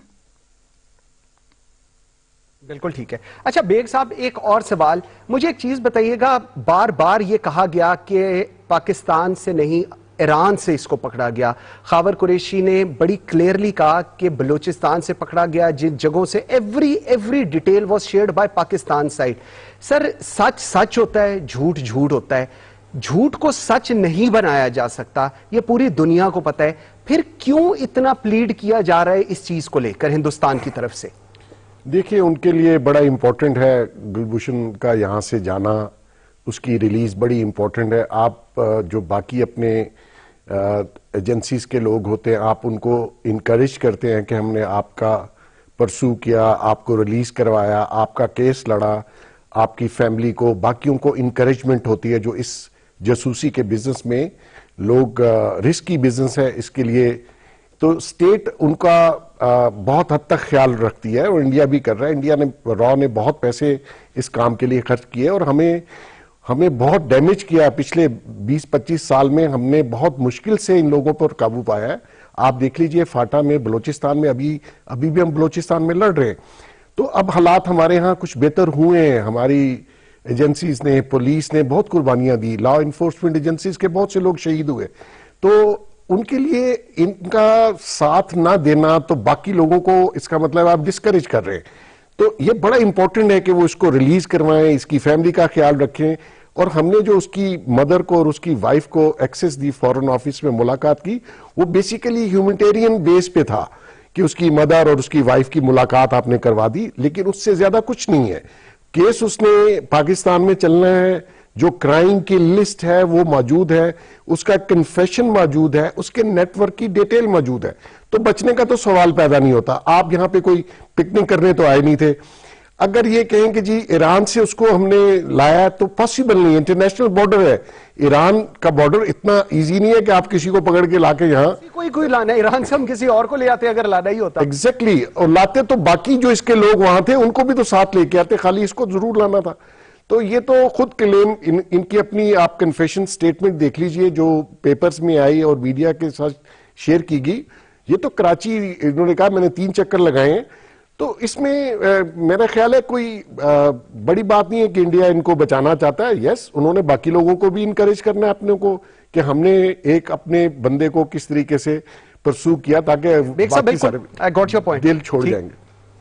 بالکل ٹھیک ہے. اچھا بیگ صاحب، ایک اور سوال، مجھے ایک چیز بتائیے گا، بار بار یہ کہا گیا کہ پاکستان سے نہیں ایران سے اس کو پکڑا گیا. خاور قریشی نے بڑی کلیئرلی کہا کہ بلوچستان سے پکڑا گیا، جن جگہوں سے every detail was shared by Pakistan side. Sir, سچ سچ ہوتا ہے، جھوٹ جھوٹ ہوتا ہے، جھوٹ کو سچ نہیں بنایا جا سکتا، یہ پوری دنیا کو پتہ ہے. پھر کیوں اتنا پلیڈ کیا جا رہا ہے اس چیز کو لے کر ہندوستان کی طرف سے؟ دیکھیے، ان کے لیے بڑا امپورٹنٹ ہے کلبھوشن کا یہاں سے جانا، اس کی ریلیز بڑی امپورٹنٹ ہے. آپ جو باقی اپنے ایجنسیز کے لوگ ہوتے ہیں، آپ ان کو انکریج کرتے ہیں کہ ہم نے آپ کا پرسو کیا، آپ کو ریلیز کروایا، آپ کا کیس لڑا، آپ کی فیملی کو، باقیوں کو انکریجمنٹ ہوتی ہے. جو اس جاسوسی کے بزنس میں لوگ، رسکی بزنس ہے اس کے لیے، تو اسٹیٹ ان کا بہت حد تک خیال رکھتی ہے، اور انڈیا بھی کر رہا ہے. انڈیا نے را نے بہت پیسے اس کام کے لیے خرچ کیے، اور ہمیں بہت ڈیمیج کیا. پچھلے 20-25 سال میں ہم نے بہت مشکل سے ان لوگوں پر قابو پایا ہے. آپ دیکھ لیجئے فاٹا میں، بلوچستان میں، ابھی بھی ہم بلوچستان میں لڑ رہے ہیں. تو اب حالات ہمارے ہاں کچھ بہتر ہوئے ہیں. ہماری ایجنسیز نے، پولیس نے بہت قربانیاں دی، لا انفورسمنٹ ایجنسیز کے بہت سے لوگ شہید ہوئے. تو ان کے لیے ان کا ساتھ نہ دینا تو باقی لوگوں کو اس کا مطلب آپ ڈسکریج کر رہے ہیں. تو یہ بڑا امپورٹنٹ ہے کہ وہ اس کو ریلیز کروائیں، اس کی فیملی کا خیال رکھیں. اور ہم نے جو اس کی مدر کو اور اس کی وائف کو ایکسس دی فورن آفس میں ملاقات کی، وہ بیسیکلی ہیومنٹیرین بیس پہ تھا کہ اس کی مدر اور اس کی وائف کی ملاقات آپ نے کروا دی، لیکن اس سے زیادہ کچھ نہیں ہے. کیس اس نے پاکستان میں چلنا ہے، جو کرائم کی لسٹ ہے وہ موجود ہے، اس کا کنفیشن موجود ہے، اس کے نیٹ ورک کی ڈیٹیل موجود ہے. تو بچنے کا تو سوال پیدا نہیں ہوتا. آپ یہاں پہ کوئی پکنک کرنے تو آئے نہیں تھے. اگر یہ کہیں کہ جی ایران سے اس کو ہم نے لایا تو پاسبل نہیں. انٹرنیشنل بارڈر ہے، ایران کا بارڈر اتنا ایزی نہیں ہے کہ آپ کسی کو پکڑ کے لا کے یہاں کوئی لانا ہے. ایران سے ہم کسی اور کو لے آتے اگر لانا ہی ہوتا. ایگزیکٹلی، اور لاتے تو باقی جو اس کے لوگ وہاں تھے ان کو بھی تو ساتھ لے کے آتے، خالی اس کو ضرور لانا تھا. تو یہ تو خود کلیم ان کی اپنی، آپ کنفیشن سٹیٹمنٹ دیکھ لیجئے جو پیپرز میں آئی اور میڈیا کے ساتھ شیئر کی گئی. یہ تو کراچی، انہوں نے کہا میں نے 3 چکر لگائے ہیں. تو اس میں میرا خیال ہے کوئی بڑی بات نہیں ہے کہ انڈیا ان کو بچانا چاہتا ہے. یس، انہوں نے باقی لوگوں کو بھی انکریج کرنا ہے اپنے کو کہ ہم نے ایک اپنے بندے کو کس طریقے سے پرسو کیا تاکہ باقی سارے دل چھوڑ جائیں گے.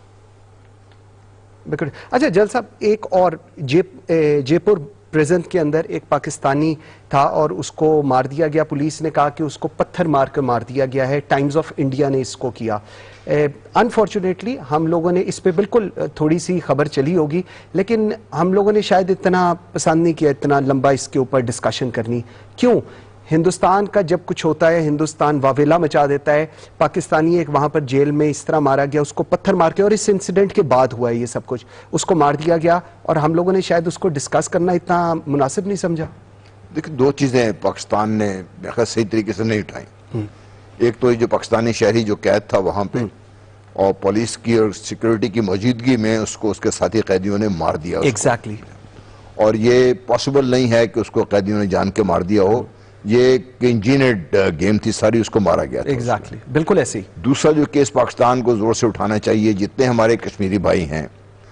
اچھا جل صاحب، ایک اور جے پور پریزن کے اندر ایک پاکستانی تھا اور اس کو مار دیا گیا. پولیس نے کہا کہ اس کو پتھر مار کر مار دیا گیا ہے. ٹائمز آف انڈیا نے اس کو کیا. انفارچونیٹلی ہم لوگوں نے اس پہ بالکل تھوڑی سی خبر چلی ہوگی، لیکن ہم لوگوں نے شاید اتنا پسند نہیں کیا اتنا لمبا اس کے اوپر ڈسکشن کرنی. کیوں؟ ہندوستان کا جب کچھ ہوتا ہے ہندوستان واویلا مچا دیتا ہے. پاکستانی ایک وہاں پر جیل میں اس طرح مارا گیا, اس کو پتھر مار کے, اور اس انسیڈنٹ کے بعد ہوا ہے یہ سب کچھ, اس کو مار دیا گیا اور ہم لوگوں نے شاید اس کو ڈسکس کرنا اتنا مناسب نہیں سمجھا. دیکھیں دو چیزیں پاکستان نے صحیح طریقے سے نہیں اٹھائیں. ایک تو جو پاکستانی شہری جو قید تھا وہاں پہ, اور پولیس کی اور سیکیورٹی کی موجودگی میں اس کو اس کے ساتھی قیدیوں نے مار دیا. ایگزیکٹلی. اور یہ پاسبل نہیں ہے کہ اس کو قیدیوں نے جان کے مار دیا ہو, یہ ایک انجینئرڈ گیم تھی ساری, اس کو مارا گیا تھا. ایگزیکٹلی, بالکل ایسے ہی. دوسرا جو کیس پاکستان کو زور سے اٹھانا چاہیے, جتنے ہمارے کشمیری بھائی ہیں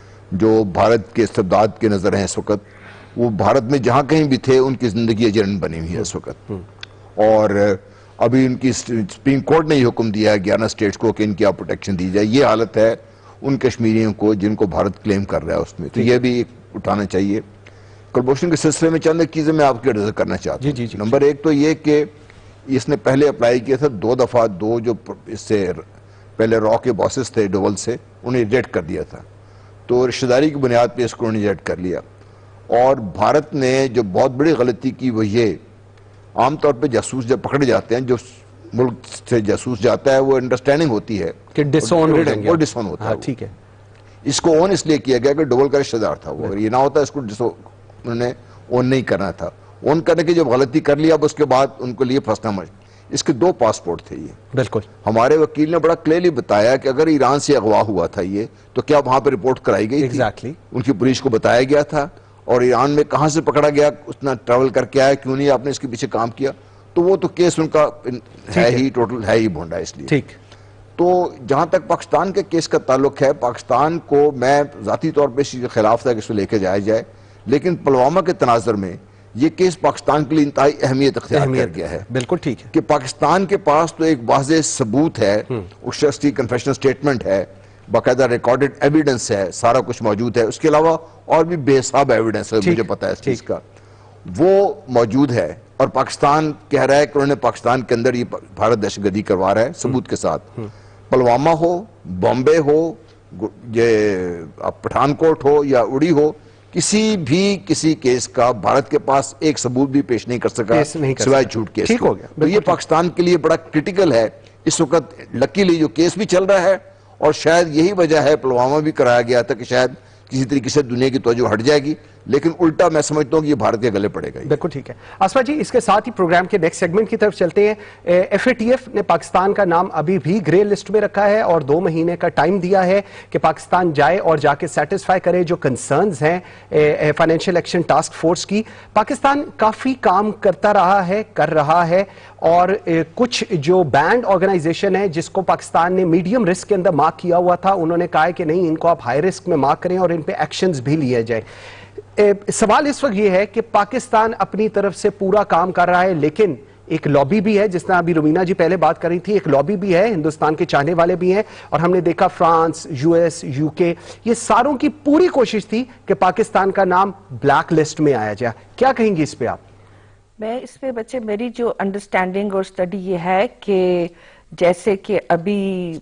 جو بھارت کے استبداد کے نظر ہیں اس وقت, وہ بھارت میں جہاں کہیں بھی تھے ان کی زندگی ایجنٹ بنی ہوئی ہے اس وقت. اور ابھی ان کی سپریم کورٹ نے یہ حکم دیا ہے 11 اسٹیٹس کو کہ ان کی آپ پروٹیکشن دی جائے. یہ حالت ہے ان کشمیریوں کو جن کو بھارت کلیم کر رہا ہے اس میں, تو یہ بھی اٹھانا چاہیے. کلبھوشن کے سلسلے میں چند ایک چیزیں میں آپ کی عرض کرنا چاہتا ہوں. نمبر ایک تو یہ کہ اس نے پہلے اپلائی کیا تھا 2 دفعہ, 2 جو اس سے پہلے را کے باسز تھے ڈوول سے, انہیں ریجیکٹ کر دیا تھا. تو رشتہ داری کی بنیاد پہ اس کو انہیں ریجیکٹ کر لیا. اور بھارت نے جو بہت بڑی غلطی کی وہ یہ, عام طور پہ جاسوس جب پکڑے جاتے ہیں, جو ملک سے جاسوس جاتا ہے وہ انڈرسٹینڈنگ ہوتی ہے کہ ڈسون ہوتا ہے. ٹھیک ہے. اس کو اون اس لیے کیا گیا کہ ڈوول کا رشتہ دار تھا وہ, اگر یہ نہ ہوتا اس کو انہوں نے اون نہیں کرنا تھا. اون کرنے کی جب غلطی کر لیا اب اس کے بعد ان کو لیے پھنسنا اس کے 2 پاسپورٹ تھے. یہ بالکل ہمارے وکیل نے بڑا کلیئرلی بتایا کہ اگر ایران سے اغوا ہوا تھا یہ, تو کیا وہاں پہ رپورٹ کرائی گئی تھی, ان کی پولیس کو بتایا گیا تھا, اور ایران میں کہاں سے پکڑا گیا, اتنا ٹریول کر کے آیا, کیوں نہیں آپ نے اس کے پیچھے کام کیا. تو وہ تو کیس ان کا ہے ہی ٹوٹل ہے ہی بھونڈا. اس لیے ٹھیک. تو جہاں تک پاکستان کے کیس کا تعلق ہے, پاکستان کو میں ذاتی طور پہ اس چیز کے خلاف تھا کہ اس کو لے کے جایا جائے, لیکن پلوامہ کے تناظر میں یہ کیس پاکستان کے لیے انتہائی اہمیت اختیار کر گیا ہے. بالکل ٹھیک ہے کہ پاکستان کے پاس تو ایک واضح ثبوت ہے, اس شخص کی کنفیشنل سٹیٹمنٹ ہے, باقاعدہ ریکارڈڈ ایویڈنس ہے, سارا کچھ موجود ہے. اس کے علاوہ اور بھی بے حساب ایویڈنس ہے, مجھے پتا ہے اس چیز کا, وہ موجود ہے. اور پاکستان کہہ رہا ہے کہ انہوں نے پاکستان کے اندر یہ بھارت دہشت گردی کروا رہا ہے ثبوت کے ساتھ. پلوامہ ہو, بامبے ہو, یہ پٹھان کوٹ ہو یا اڑی ہو, کسی کیس کا بھارت کے پاس ایک ثبوت بھی پیش نہیں کر سکا سوائے جھوٹ کیس. ٹھیک ہو گیا. تو یہ پاکستان کے لیے بڑا کرٹیکل ہے اس وقت. لکیلی جو کیس بھی چل رہا ہے, اور شاید یہی وجہ ہے پلوامہ بھی کرایا گیا تھا کہ شاید کسی طریقے سے دنیا کی توجہ ہٹ جائے گی, لیکن الٹا میں سمجھتا ہوں کہ یہ بھارت کے گلے پڑے گا. بالکل ٹھیک ہے. آسفا جی, اس کے ساتھ ہی پروگرام کے نیکسٹ سیگمنٹ کی طرف چلتے ہیں. FATF نے پاکستان کا نام ابھی بھی گرے لسٹ میں رکھا ہے اور 2 مہینے کا ٹائم دیا ہے کہ پاکستان جائے اور جا کے سیٹسفائی کرے جو کنسرنز ہیں فائنینشیل ایکشن ٹاسک فورس کی. پاکستان کافی کام کرتا رہا ہے, کر رہا ہے, اور کچھ جو بینڈ آرگنائزیشن ہے جس کو پاکستان نے میڈیم رسک کے اندر مارک کیا ہوا تھا, انہوں نے کہا ہے کہ نہیں, ان کو آپ ہائی رسک میں مارک کریں اور ان پہ ایکشنز بھی لیے جائیں. سوال اس وقت یہ ہے کہ پاکستان اپنی طرف سے پورا کام کر رہا ہے, لیکن ایک لابی بھی ہے, جس طرح ابھی رومینہ جی پہلے بات کر رہی تھی, ایک لابی بھی ہے, ہندوستان کے چاہنے والے بھی ہیں, اور ہم نے دیکھا فرانس, US, UK, یہ ساروں کی پوری کوشش تھی کہ پاکستان کا نام بلیک لسٹ میں آیا جائے. کیا کہیں گی اس پہ آپ؟ میں اس پہ بچے, میری جو انڈرسٹینڈنگ اور اسٹڈی یہ ہے کہ جیسے کہ ابھی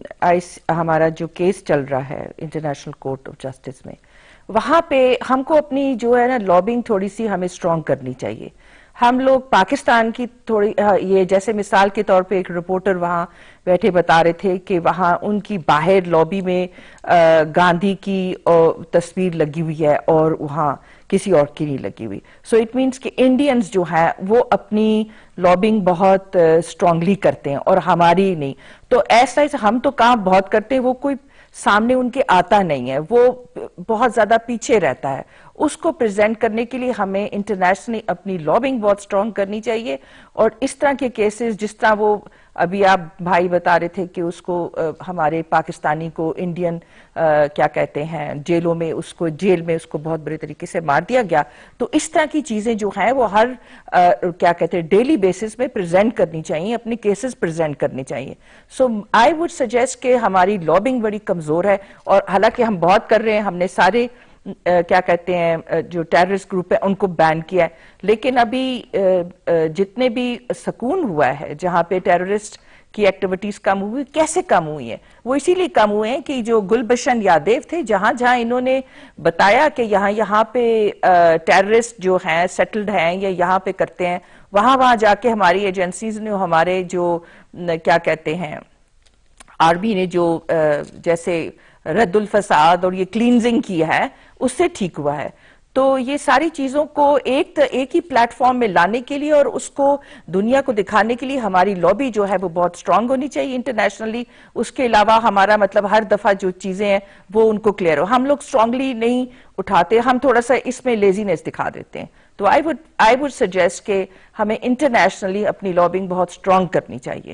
ہمارا جو کیس چل رہا ہے انٹرنیشنل کورٹ آف جسٹس میں, وہاں پہ ہم کو اپنی جو ہے نا لابنگ تھوڑی سی ہمیں اسٹرانگ کرنی چاہیے. ہم لوگ پاکستان کی تھوڑی, یہ جیسے مثال کے طور پہ ایک رپورٹر وہاں بیٹھے بتا رہے تھے کہ وہاں ان کی باہر لابی میں گاندھی کی تصویر لگی ہوئی ہے اور وہاں کسی اور کی نہیں لگی ہوئی. سو اٹ مینس کہ انڈینز جو ہیں وہ اپنی لابنگ بہت اسٹرانگلی کرتے ہیں اور ہماری نہیں. تو ایسا ہم تو کام بہت کرتے ہیں, وہ کوئی سامنے ان کے آتا نہیں ہے, وہ بہت زیادہ پیچھے رہتا ہے. اس کو پریزنٹ کرنے کے لیے ہمیں انٹرنیشنلی اپنی لابنگ بہت سٹرونگ کرنی چاہیے. اور اس طرح کے کیسز جس طرح وہ ابھی آپ بھائی بتا رہے تھے کہ اس کو ہمارے پاکستانی کو انڈین کیا کہتے ہیں جیلوں میں, اس کو جیل میں اس کو بہت بڑے طریقے سے مار دیا گیا. تو اس طرح کی چیزیں جو ہیں وہ ہر کیا کہتے ہیں ڈیلی بیسس میں پریزنٹ کرنی چاہیے, اپنے کیسز پریزنٹ کرنے چاہیے. سو آئی وڈ سجیسٹ کہ ہماری لابنگ بڑی کمزور ہے, اور حالانکہ ہم بہت کر رہے ہیں, ہم نے سارے کیا کہتے ہیں جو ٹیررسٹ گروپ ہے ان کو بین کیا ہے. لیکن ابھی جتنے بھی سکون ہوا ہے جہاں پہ ٹیررسٹ کی ایکٹیویٹیز کم ہوئی, کیسے کم ہوئی ہیں؟ وہ اسی لیے کم ہوئے ہیں کہ جو گلبشن یادیو تھے, جہاں جہاں انہوں نے بتایا کہ یہاں پہ ٹیررسٹ جو ہیں سیٹلڈ ہیں یا یہاں پہ کرتے ہیں, وہاں جا کے ہماری ایجنسیز نے, ہمارے جو کیا کہتے ہیں آرمی نے جو جیسے رد الفساد اور یہ کلینزنگ کی ہے, اس سے ٹھیک ہوا ہے. تو یہ ساری چیزوں کو ایک ہی پلیٹ فارم میں لانے کے لیے اور اس کو دنیا کو دکھانے کے لیے ہماری لابی جو ہے وہ بہت سٹرونگ ہونی چاہیے انٹرنیشنلی. اس کے علاوہ ہمارا مطلب ہر دفعہ جو چیزیں ہیں وہ ان کو کلیئر ہو. ہم لوگ سٹرونگلی نہیں اٹھاتے, ہم تھوڑا سا اس میں لیزینس دکھا دیتے ہیں. تو آئی وڈ سجیسٹ کہ ہمیں انٹرنیشنلی اپنی لابنگ بہت سٹرونگ کرنی چاہیے.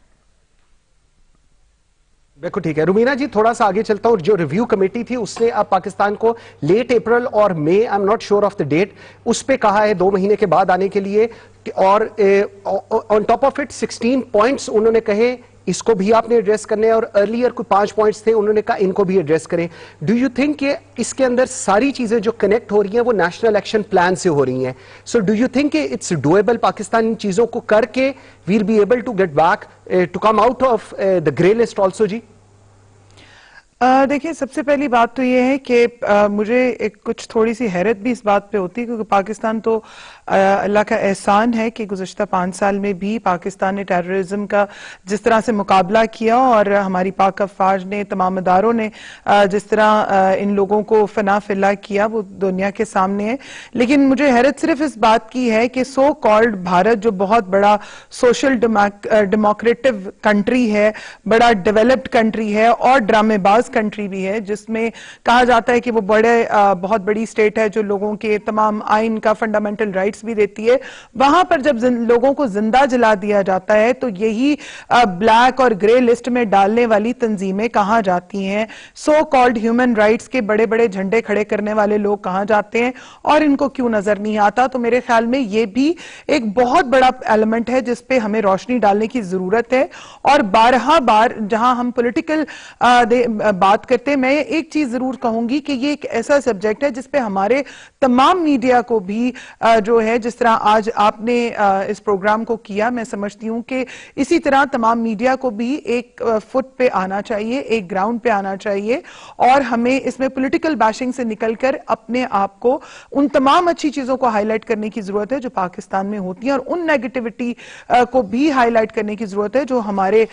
بالکل ٹھیک ہے. رومینا جی تھوڑا سا آگے چلتا ہوں. جو ریویو کمیٹی تھی اس نے اب پاکستان کو لیٹ اپریل اور May, I am not sure of the date, اس پہ کہا ہے 2 مہینے کے بعد آنے کے لیے, اور on top of it 16 points انہوں نے کہے اس کو بھی آپ نے ایڈریس کرنے ہیں, اور ارلیئر کوئی 5 پوائنٹس تھے انہوں نے کہا ان کو بھی ایڈریس کریں. ڈو یو تھنک کہ اس کے اندر ساری چیزیں جو کنیکٹ ہو رہی ہیں وہ نیشنل ایکشن پلان سے ہو رہی ہیں؟ سو ڈو یو تھنک کہ اٹس ڈویبل پاکستان ان چیزوں کو کر کے will be able to get back to come out of the grey list also? جی دیکھیں, سب سے پہلی بات تو یہ ہے کہ مجھے کچھ تھوڑی سی حیرت بھی اس بات پہ ہوتی ہے, کیونکہ پاکستان تو اللہ کا احسان ہے کہ گزشتہ 5 سال میں بھی پاکستان نے ٹیررزم کا جس طرح سے مقابلہ کیا, اور ہماری پاک افواج نے, تمام اداروں نے جس طرح ان لوگوں کو فنا فلا کیا وہ دنیا کے سامنے ہے. لیکن مجھے حیرت صرف اس بات کی ہے کہ سو کالڈ بھارت جو بہت بڑا سوشل ڈیموکریٹو کنٹری ہے, بڑا ڈیولپڈ کنٹری ہے اور ڈرامے باز کنٹری بھی ہے, جس میں کہا جاتا ہے کہ وہ بہت بڑی اسٹیٹ ہے جو لوگوں کے تمام آئین کا فنڈامنٹل رائٹس بھی دیتی ہے, وہاں پر جب لوگوں کو زندہ جلا دیا جاتا ہے تو یہی بلیک اور گرے لسٹ میں ڈالنے والی تنظیمیں کہاں جاتی ہیں؟ سو کالڈ ہیومن رائٹس کے بڑے بڑے جھنڈے کھڑے کرنے والے لوگ کہاں جاتے ہیں اور ان کو کیوں نظر نہیں آتا؟ تو میرے خیال میں یہ بھی ایک بہت بڑا ایلیمنٹ ہے جس پہ ہمیں روشنی ڈالنے کی ضرورت ہے. اور بارہا بار جہاں ہم پولیٹیکل بات کرتے ہیں, میں ایک چیز ضرور کہوں گی کہ یہ ایک ایسا سبجیکٹ ہے جس پہ ہمارے تمام میڈیا کو بھی جو ہے, جس طرح آج آپ نے اس پروگرام کو کیا, میں سمجھتی ہوں کہ اسی طرح تمام میڈیا کو بھی ایک فٹ پہ آنا چاہیے, ایک گراؤنڈ پہ آنا چاہیے, اور ہمیں اس میں پولیٹیکل بیشنگ سے نکل کر اپنے آپ کو ان تمام اچھی چیزوں کو ہائی لائٹ کرنے کی ضرورت ہے جو پاکستان میں ہوتی ہیں, اور ان نیگیٹیوٹی کو بھی ہائی لائٹ کرنے کی ضرورت ہے جو ہمارے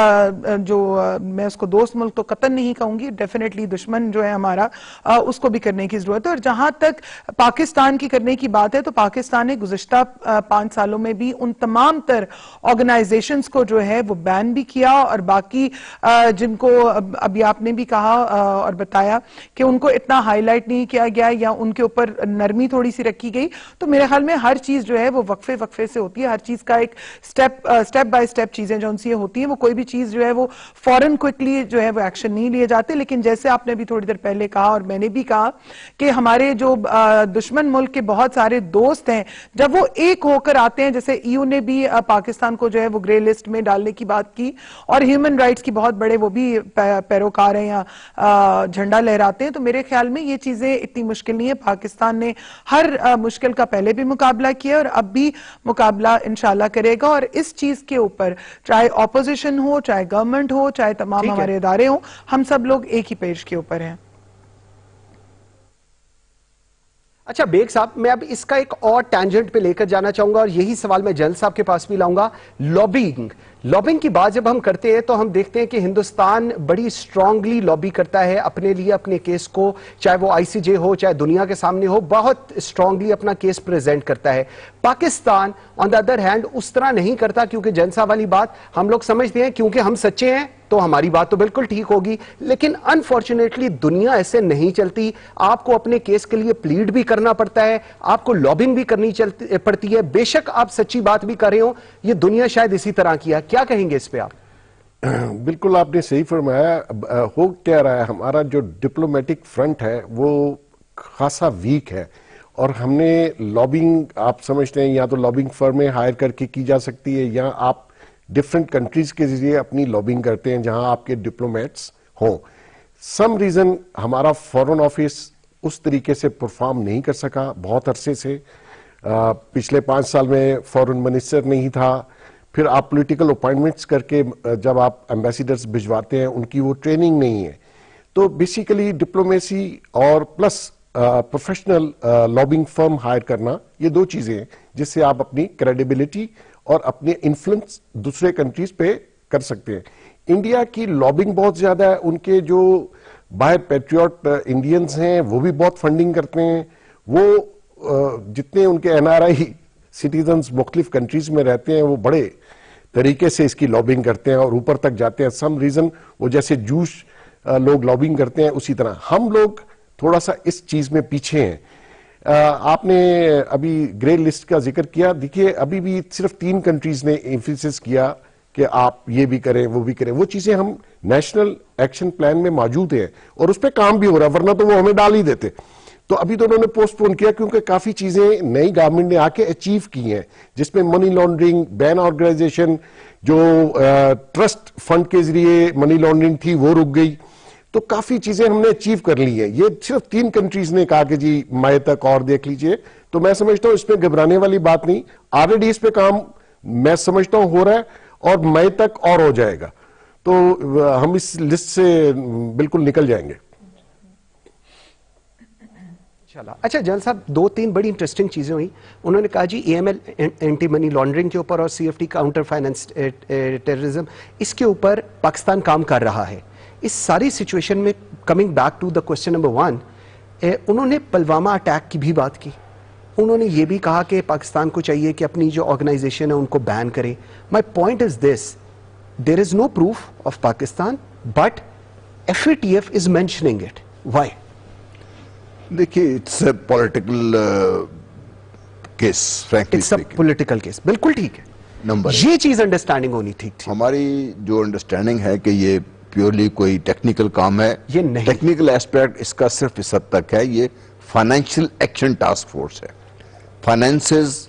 میں اس کو دوست ملک تو قطعاً نہیں کہوں گی, ڈیفینیٹلی دشمن جو ہے ہمارا, اس کو بھی کرنے کی ضرورت ہے. اور جہاں تک پاکستان کی کرنے کی بات ہے تو پاکستان نے گزشتہ 5 سالوں میں بھی ان تمام تر آرگنائزیشنز کو جو ہے وہ بین بھی کیا, اور باقی جن کو ابھی آپ نے بھی کہا اور بتایا کہ ان کو اتنا ہائی لائٹ نہیں کیا گیا یا ان کے اوپر نرمی تھوڑی سی رکھی گئی. تو میرے خیال میں ہر چیز جو ہے وہ وقفے سے ہوتی ہے, ہر چیز کا ایک سٹیپ بائی سٹیپ چیزیں جو ان سے ہوتی ہیں, وہ کوئی بھی چیز جو ہے وہ فوراً کوئکلی جو ہے وہ ایکشن نہیں لیے جاتے. لیکن جیسے آپ نے بھی تھوڑی دیر پہلے کہا اور میں نے بھی کہا کہ ہمارے جو دشمن ملک کے بہت سارے دوست ہیں, جب وہ ایک ہو کر آتے ہیں, جیسے ایو نے بھی پاکستان کو جو ہے وہ گرے لسٹ میں ڈالنے کی بات کی, اور ہیومن رائٹس کی بہت بڑے وہ بھی پیروکار ہیں یا جھنڈا لہراتے ہیں, تو میرے خیال میں یہ چیزیں اتنی مشکل نہیں ہے. پاکستان نے ہر مشکل کا پہلے بھی مقابلہ کیا اور اب بھی مقابلہ انشاءاللہ کرے گا, اور اس چیز کے اوپر چاہے اپوزیشن ہو, چاہے گورنمنٹ ہو, چاہے تمام ہمارے ادارے ہوں, ہم سب لوگ ایک ہی پیج کے اوپر ہیں. اچھا بیگ صاحب, میں اب اس کا ایک اور ٹینجنٹ پہ لے کر جانا چاہوں گا, اور یہی سوال میں جلال صاحب کے پاس بھی لاؤں گا. لابنگ کی بات جب ہم کرتے ہیں تو ہم دیکھتے ہیں کہ ہندوستان بڑی سٹرونگلی لابی کرتا ہے اپنے لیے, اپنے کیس کو, چاہے وہ آئی سی جے ہو, چاہے دنیا کے سامنے ہو, بہت سٹرونگلی اپنا کیس پریزنٹ کرتا ہے. Pakistan on the other hand اس طرح نہیں کرتا, کیونکہ جن صاحب والی بات ہم لوگ سمجھتے ہیں کیونکہ ہم سچے ہیں تو ہماری بات تو بالکل ٹھیک ہوگی, لیکن انفارچونیٹلی دنیا ایسے نہیں چلتی. آپ کو اپنے کیس کے لیے پلیڈ بھی کرنا پڑتا ہے, آپ کو لابنگ بھی کرنی پڑتی ہے. بے شک آپ سچی بات بھی کر رہے ہوں, یہ دنیا شاید اسی طرح کیا. کیا کہیں گے اس پہ آپ؟ بالکل آپ نے صحیح فرمایا. ہو کیا رہا ہے, ہمارا جو ڈپلومیٹک فرنٹ ہے وہ خاصا ویک ہے, اور ہم نے لابنگ, آپ سمجھتے ہیں یا تو لابنگ فرمیں ہائر کر کے کی جا سکتی ہے, یا آپ ڈفرنٹ کنٹریز کے ذریعے اپنی لابنگ کرتے ہیں جہاں آپ کے ڈپلومیٹس ہوں. سم ریزن ہمارا فورن آفس उस तरीके से परफॉर्म नहीं कर सका बहुत अरसे से। पिछले 5 साल में फॉरेन मिनिस्टर नहीं था, फिर आप पॉलिटिकल अपॉइंटमेंट्स करके जब आप एम्बेसडर्स भिजवाते हैं उनकी वो ट्रेनिंग नहीं है। तो बेसिकली डिप्लोमेसी और plus professional lobbying firm hire करना, ये 2 चीजें हैं जिससे आप अपनी क्रेडिबिलिटी और अपने इन्फ्लुएंस दूसरे कंट्रीज पे कर सकते हैं। इंडिया की लॉबिंग बहुत ज्यादा है, उनके जो बाहर पैट्रियट इंडियंस हैं वो भी बहुत फंडिंग करते हैं। वो जितने उनके एनआरआई सिटीजन्स मुख्तलिफ कंट्रीज में रहते हैं वो बड़े तरीके से इसकी लॉबिंग करते हैं और ऊपर तक जाते हैं। सम रीजन वो जैसे जूश लोग लॉबिंग करते हैं, उसी तरह हम लोग थोड़ा सा इस चीज में पीछे हैं। आपने अभी ग्रे लिस्ट का जिक्र किया, देखिए अभी भी सिर्फ 3 कंट्रीज ने एम्फेसिस किया कि आप ये भी करें वो भी करें। वो चीजें हम नेशनल एक्शन प्लान में मौजूद हैं और उस पर काम भी हो रहा है, वरना तो वो हमें डाल ही देते। तो अभी तो उन्होंने पोस्टपोन किया क्योंकि काफी चीजें नई गवर्नमेंट ने आके अचीव की हैं, जिसमें मनी लॉन्ड्रिंग बैन ऑर्गेनाइजेशन, जो ट्रस्ट फंड के जरिए मनी लॉन्ड्रिंग थी वो रुक गई। तो काफी चीजें हमने अचीव कर ली हैं। ये सिर्फ 3 कंट्रीज ने कहा कि जी मई तक और देख लीजिए, तो मैं समझता हूं इसमें घबराने वाली बात नहीं। ऑलरेडी इस पे काम मैं समझता हूं हो रहा है और मई तक और हो जाएगा, तो हम इस लिस्ट से बिल्कुल निकल जाएंगे। अच्छा जनरल साहब, 2-3 बड़ी इंटरेस्टिंग चीजें हुई। उन्होंने कहा जी AML एंटी मनी लॉन्ड्रिंग के ऊपर और CFT काउंटर फाइनेंस टेररिज्म, इसके ऊपर पाकिस्तान काम कर रहा है। इस सारी सिचुएशन में coming back to the question number 1, उन्होंने पुलवामा अटैक की भी बात की। उन्होंने ये भी कहा कि पाकिस्तान को चाहिए कि अपनी जो ऑर्गेनाइजेशन है उनको बैन करे। My point is this, there is no proof of Pakistan but FATF is mentioning it, why? देखिए, it's a political case, frankly it's a political case, बिल्कुल ठीक है। नंबर ये चीज अंडरस्टैंडिंग होनी ठीक थी। हमारी जो अंडरस्टैंडिंग है कि ये प्योरली कोई टेक्निकल काम है, ये नहीं। टेक्निकल एस्पेक्ट इसका सिर्फ इस हद तक है, ये फाइनेंशियल एक्शन टास्क फोर्स है। फाइनेंसेस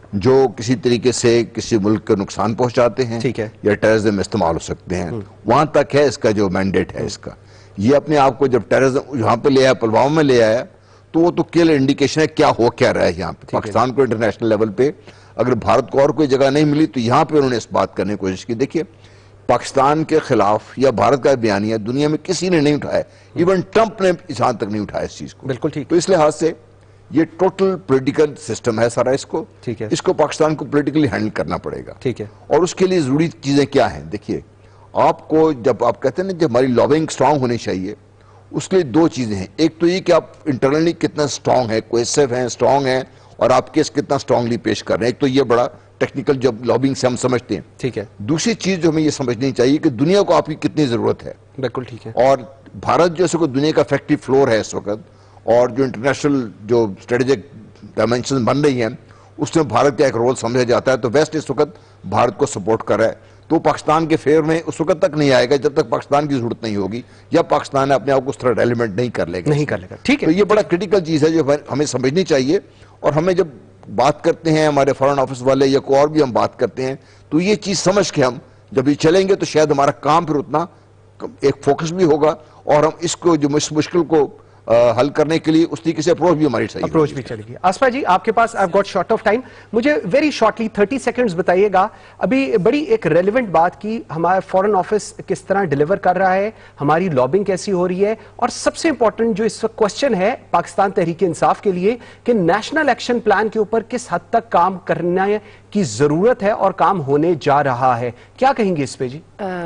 जो किसी तरीके से किसी मुल्क को नुकसान पहुंचाते हैं, ठीक है, या टेररिज्म में इस्तेमाल हो सकते हैं, वहां तक है इसका जो मैंडेट है इसका। ये अपने आप को जब टेररिज्म यहाँ पे ले आया, पुलवामा में ले आया, तो वो तो क्लियर इंडिकेशन है क्या हो क्या रहा है यहाँ पे। पाकिस्तान को इंटरनेशनल लेवल पे, अगर भारत को और कोई जगह नहीं मिली तो यहाँ पे उन्होंने इस बात करने की कोशिश की। देखिए, पाकिस्तान के खिलाफ या भारत का बयानिया दुनिया में किसी ने नहीं उठाया, इवन ट्रंप ने यहाँ तक नहीं उठाया इस चीज को। बिल्कुल ठीक। तो इस लिहाज से ये टोटल पॉलिटिकल सिस्टम है सारा, इसको ठीक है, इसको पाकिस्तान को पॉलिटिकली हैंडल करना पड़ेगा। ठीक है, और उसके लिए जरूरी चीजें क्या हैं? देखिए, आपको जब आप कहते हैं ना जब हमारी लॉबिंग स्ट्रांग होनी चाहिए, उसके लिए 2 चीजें हैं। एक तो ये कि आप इंटरनली कितना स्ट्रांग है, कोहेसिव है, स्ट्रांग है, और आप केस कितना स्ट्रांगली पेश कर रहे हैं। एक तो ये बड़ा टेक्निकल जब लॉबिंग से हम समझते हैं, ठीक है। दूसरी चीज जो हमें ये समझनी चाहिए कि दुनिया को आपकी कितनी जरूरत है। बिल्कुल ठीक है। और भारत जैसे कोई दुनिया का फैक्ट्री फ्लोर है इस वक्त, और जो इंटरनेशनल जो स्ट्रेटेजिक डायमेंशन बन रही हैं उसमें भारत का एक रोल समझा जाता है। तो वेस्ट इस वक्त भारत को सपोर्ट कर रहा है, तो पाकिस्तान के फेवर में उस वक्त तक नहीं आएगा जब तक पाकिस्तान की जरूरत नहीं होगी, या पाकिस्तान अपने आप को उस तरह एलिमेंट नहीं कर लेगा। ठीक है। तो ये बड़ा क्रिटिकल चीज है जो हमें समझनी चाहिए। और हमें जब बात करते हैं हमारे फॉरेन ऑफिस वाले या कोई और भी हम बात करते हैं, तो ये चीज समझ के हम जब ये चलेंगे तो शायद हमारा काम फिर उतना एक फोकस भी होगा, और हम इसको जो मुश्किल को हल करने के लिए उस तरीके से अप्रोच भी हमारी सही अप्रोच भी चलेगी। आसफा जी, आपके पास I got short of time, मुझे वेरी शॉर्टली 30 सेकंड्स बताइएगा। अभी बड़ी एक रेलेवेंट बात की, हमारा फॉरेन ऑफिस किस तरह डिलीवर कर रहा है, हमारी लॉबिंग कैसी हो रही है, और सबसे इंपॉर्टेंट जो इस वक्त क्वेश्चन है पाकिस्तान तहरीक इंसाफ के लिए कि नेशनल एक्शन प्लान के ऊपर किस हद तक काम करने की जरूरत है और काम होने जा रहा है, क्या कहेंगे इस पे जी?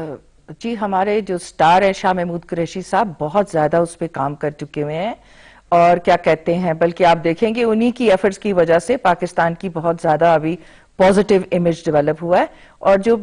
जी, हमारे जो स्टार है शाह महमूद कुरैशी साहब बहुत ज्यादा उस पर काम कर चुके हुए हैं, और क्या कहते हैं, बल्कि आप देखेंगे उन्हीं की एफर्ट्स की वजह से पाकिस्तान की बहुत ज्यादा अभी पॉजिटिव इमेज डेवलप हुआ है। और जो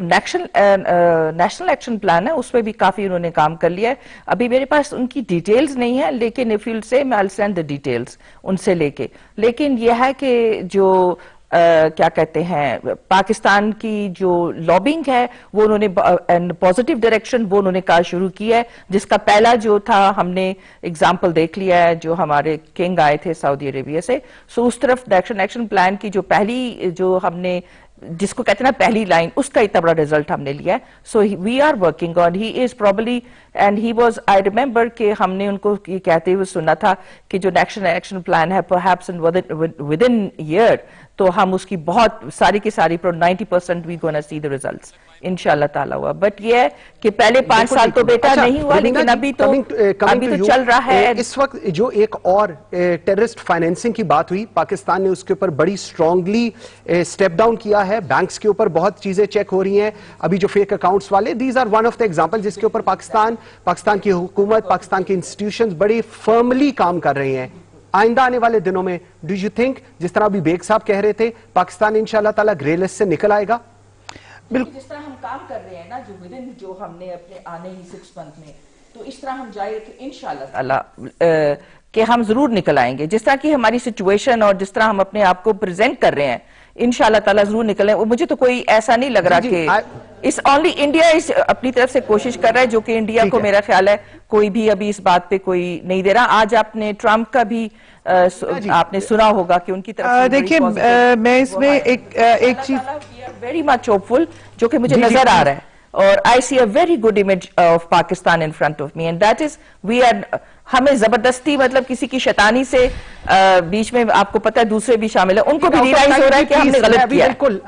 नेशनल एक्शन प्लान है उस पर भी काफी उन्होंने काम कर लिया है। अभी मेरे पास उनकी डिटेल्स नहीं है, लेकिन इफ यू से मैं सेंड द डिटेल्स उनसे लेके। लेकिन यह है कि जो क्या कहते हैं पाकिस्तान की जो लॉबिंग है वो उन्होंने पॉजिटिव डायरेक्शन वो उन्होंने काम शुरू किया है, जिसका पहला जो था हमने एग्जांपल देख लिया है, जो हमारे किंग आए थे सऊदी अरेबिया से। सो उस तरफ एक्शन प्लान की जो पहली जो हमने جس کو کہتے ہیں نا پہلی لائن, اس کا اتنا بڑا ریزلٹ ہم نے لیا ہے. So we are working on, he is probably and he was, I remember کہ ہم نے ان کو یہ کہتے ہوئے سنا تھا کہ جو نیشنل ایکشن پلان ہے پرہیپس ود ان ایئر, تو ہم اس کی بہت ساری کی ساری 90% وی گونا سی دی ریزلٹس انشاءاللہ تعالیٰ ہوا. بٹ یہ ہے کہ پہلے 5 سال تو بیٹا نہیں ہوا, لیکن ابھی تو چل رہا ہے. اس وقت جو ایک اور ٹیررسٹ فائنینسنگ کی بات ہوئی, پاکستان نے اس کے اوپر بڑی اسٹرانگلی اسٹیپ ڈاؤن کیا ہے, بینکس کے اوپر بہت چیزیں چیک ہو رہی ہیں. ابھی جو فیک اکاؤنٹس والے, these are one of the example جس کے اوپر پاکستان کی حکومت, پاکستان کے انسٹیٹیوشنز بڑی فرملی کام کر رہے ہیں. آئندہ آنے والے دنوں میں ڈو یو تھنک, جس طرح ابھی بیگ صاحب کہہ رہے تھے, پاکستان انشاءاللہ تعالیٰ گرے لسٹ سے نکل آئے گا؟ بالکل جس طرح ہم کام کر رہے ہیں نا, جو ہم نے اپنے آنے ہی 6 منتھ میں, تو اس طرح ہم جائے کہ انشاءاللہ تعالیٰ کہ ہم ضرور نکل آئیں گے. جس طرح کی ہماری سچویشن اور جس طرح ہم اپنے آپ کو پریزنٹ کر رہے ہیں, انشاءاللہ تعالیٰ ضرور نکلیں. مجھے تو کوئی ایسا نہیں لگ رہا کہ اس اونلی انڈیا اس اپنی طرف سے کوشش کر رہا ہے, جو کہ انڈیا کو میرا خیال ہے کوئی بھی ابھی اس بات پہ کوئی نہیں دے رہا. آج آپ نے ٹرمپ کا بھی آپ نے سنا ہوگا کہ ان کی طرف دیکھیں, میں اس میں ایک چیز ویری مچ ہوپ فل جو کہ مجھے نظر آ رہا ہے, اور I see a very good image of Pakistan in front of me, and that is we are, ہمیں زبردستی مطلب کسی کی شیطانی سے بیچ میں, آپ کو پتہ ہے دوسرے بھی شامل ہیں, ان کو بھی ریلائز ہو رہا ہے کہ ہم نے غلط کیا. بالکل,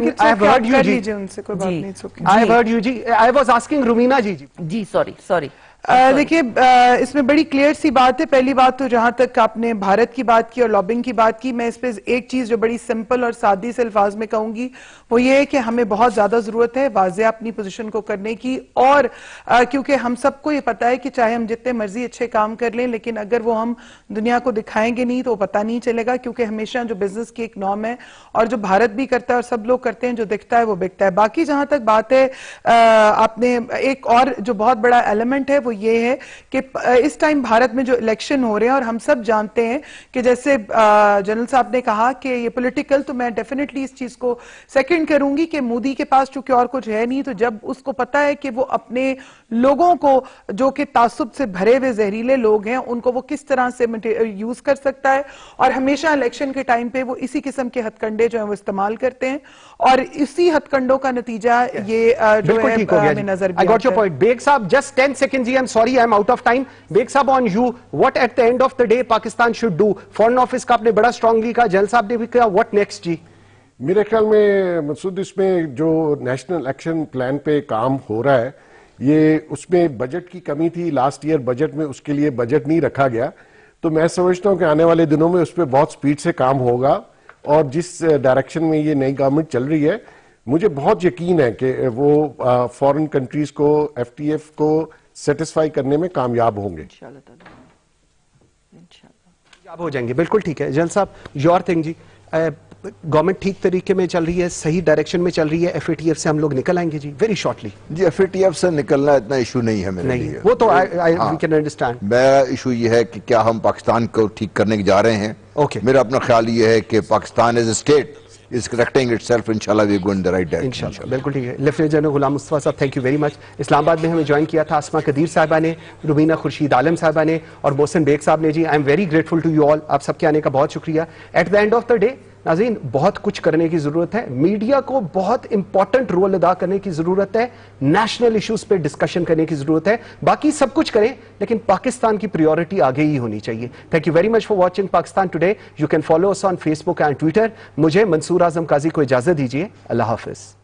I was asking Romina ji sorry. دیکھیے, اس میں بڑی کلیئر سی بات ہے. پہلی بات تو جہاں تک آپ نے بھارت کی بات کی اور لابنگ کی بات کی, میں اس پہ ایک چیز جو بڑی سمپل اور سادی سے الفاظ میں کہوں گی, وہ یہ ہے کہ ہمیں بہت زیادہ ضرورت ہے واضح اپنی پوزیشن کو کرنے کی. اور کیونکہ ہم سب کو یہ پتا ہے کہ چاہے ہم جتنے مرضی اچھے کام کر لیں, لیکن اگر وہ ہم دنیا کو دکھائیں گے نہیں تو وہ پتہ نہیں چلے گا. کیونکہ ہمیشہ جو بزنس کی ایک نارم ہے, اور جو بھارت بھی کرتا ہے اور سب لوگ کرتے ہیں, جو دکھتا ہے وہ بکتا ہے. باقی جہاں تک بات ہے, آپ نے ایک اور جو بہت بڑا ایلیمنٹ ہے وہ یہ ہے کہ اس ٹائم بھارت میں جو الیکشن ہو رہے ہیں, اور ہم سب جانتے ہیں کہ جیسے جنرل صاحب نے کہا کہ یہ پولیٹیکل, تو میں ڈیفینیٹلی اس چیز کو سیکنڈ کروں گی کہ مودی کے پاس چونکہ اور کچھ ہے نہیں, تو جب اس کو پتا ہے کہ وہ اپنے لوگوں کو جو کہ تعصب سے بھرے ہوئے زہریلے لوگ ہیں, ان کو وہ کس طرح سے یوز کر سکتا ہے, اور ہمیشہ الیکشن کے ٹائم پہ وہ اسی قسم کے ہتھ کنڈے جو ہیں وہ استعمال کرتے ہیں, اور اسی ہتھ کنڈوں کا نتیجہ یہ جو ہے ہمیں نظر بھی آتا ہے. بیگ صاحب جسٹ 10 seconds جی, I'm sorry I'm out of time. Baig صاحب on you, what at the end of the day Pakistan should do? Foreign office کا آپ نے بڑا اسٹرانگلی کہا, جنرل صاحب نے بھی کہا, what next جی؟ میرے خیال میں مسعود, اس میں جو نیشنل ایکشن پلان پہ کام ہو رہا ہے, یہ اس میں بجٹ کی کمی تھی. لاسٹ ایئر بجٹ میں اس کے لیے بجٹ نہیں رکھا گیا, تو میں سمجھتا ہوں کہ آنے والے دنوں میں اس پہ بہت سپیڈ سے کام ہوگا. اور جس ڈائریکشن میں یہ نئی گورنمنٹ چل رہی ہے, مجھے بہت یقین ہے کہ وہ فورن کنٹریز کو, ایف ٹی ایف کو سیٹسفائی کرنے میں کامیاب ہوں گے. کامیاب ہو جائیں گے. بالکل ٹھیک ہے. جنرل صاحب یور تھنگ جی, گورنمنٹ ٹھیک طریقے میں چل رہی ہے, صحیح ڈائریکشن میں چل رہی ہے, ایف اے ٹی ایف سے ہم لوگ نکل آئیں گے جی ویری شارٹلی؟ جی ایف اے ٹی ایف سے نکلنا اتنا ایشو نہیں ہے میرے لیے, وہ تو وی کین انڈرسٹینڈ. میرا ایشو یہ ہے کہ کیا ہم پاکستان کو ٹھیک کرنے جا رہے ہیں. میرا اپنا خیال یہ ہے کہ Pakistan as a state is correcting itself, inshallah we go in the right direction. بالکل ٹھیک ہے. لیفٹیننٹ جنرل غلام مصطفیٰ صاحب, thank you very much. Islamabad میں ہمیں جوائن کیا تھا اسما قدیر صاحبہ نے, رومینہ خورشید عالم صاحبہ نے, اور محسن بیگ صاحب نے جی. I am very grateful to you all, آپ سب کے آنے کا بہت شکریہ. At the end of the day ناظرین, بہت کچھ کرنے کی ضرورت ہے. میڈیا کو بہت امپورٹنٹ رول ادا کرنے کی ضرورت ہے, نیشنل ایشوز پہ ڈسکشن کرنے کی ضرورت ہے. باقی سب کچھ کریں, لیکن پاکستان کی پریورٹی آگے ہی ہونی چاہیے. Thank you very much for watching Pakistan today. You can follow us on Facebook and Twitter. مجھے منصور اعظم قاضی کو اجازت دیجیے. اللہ حافظ.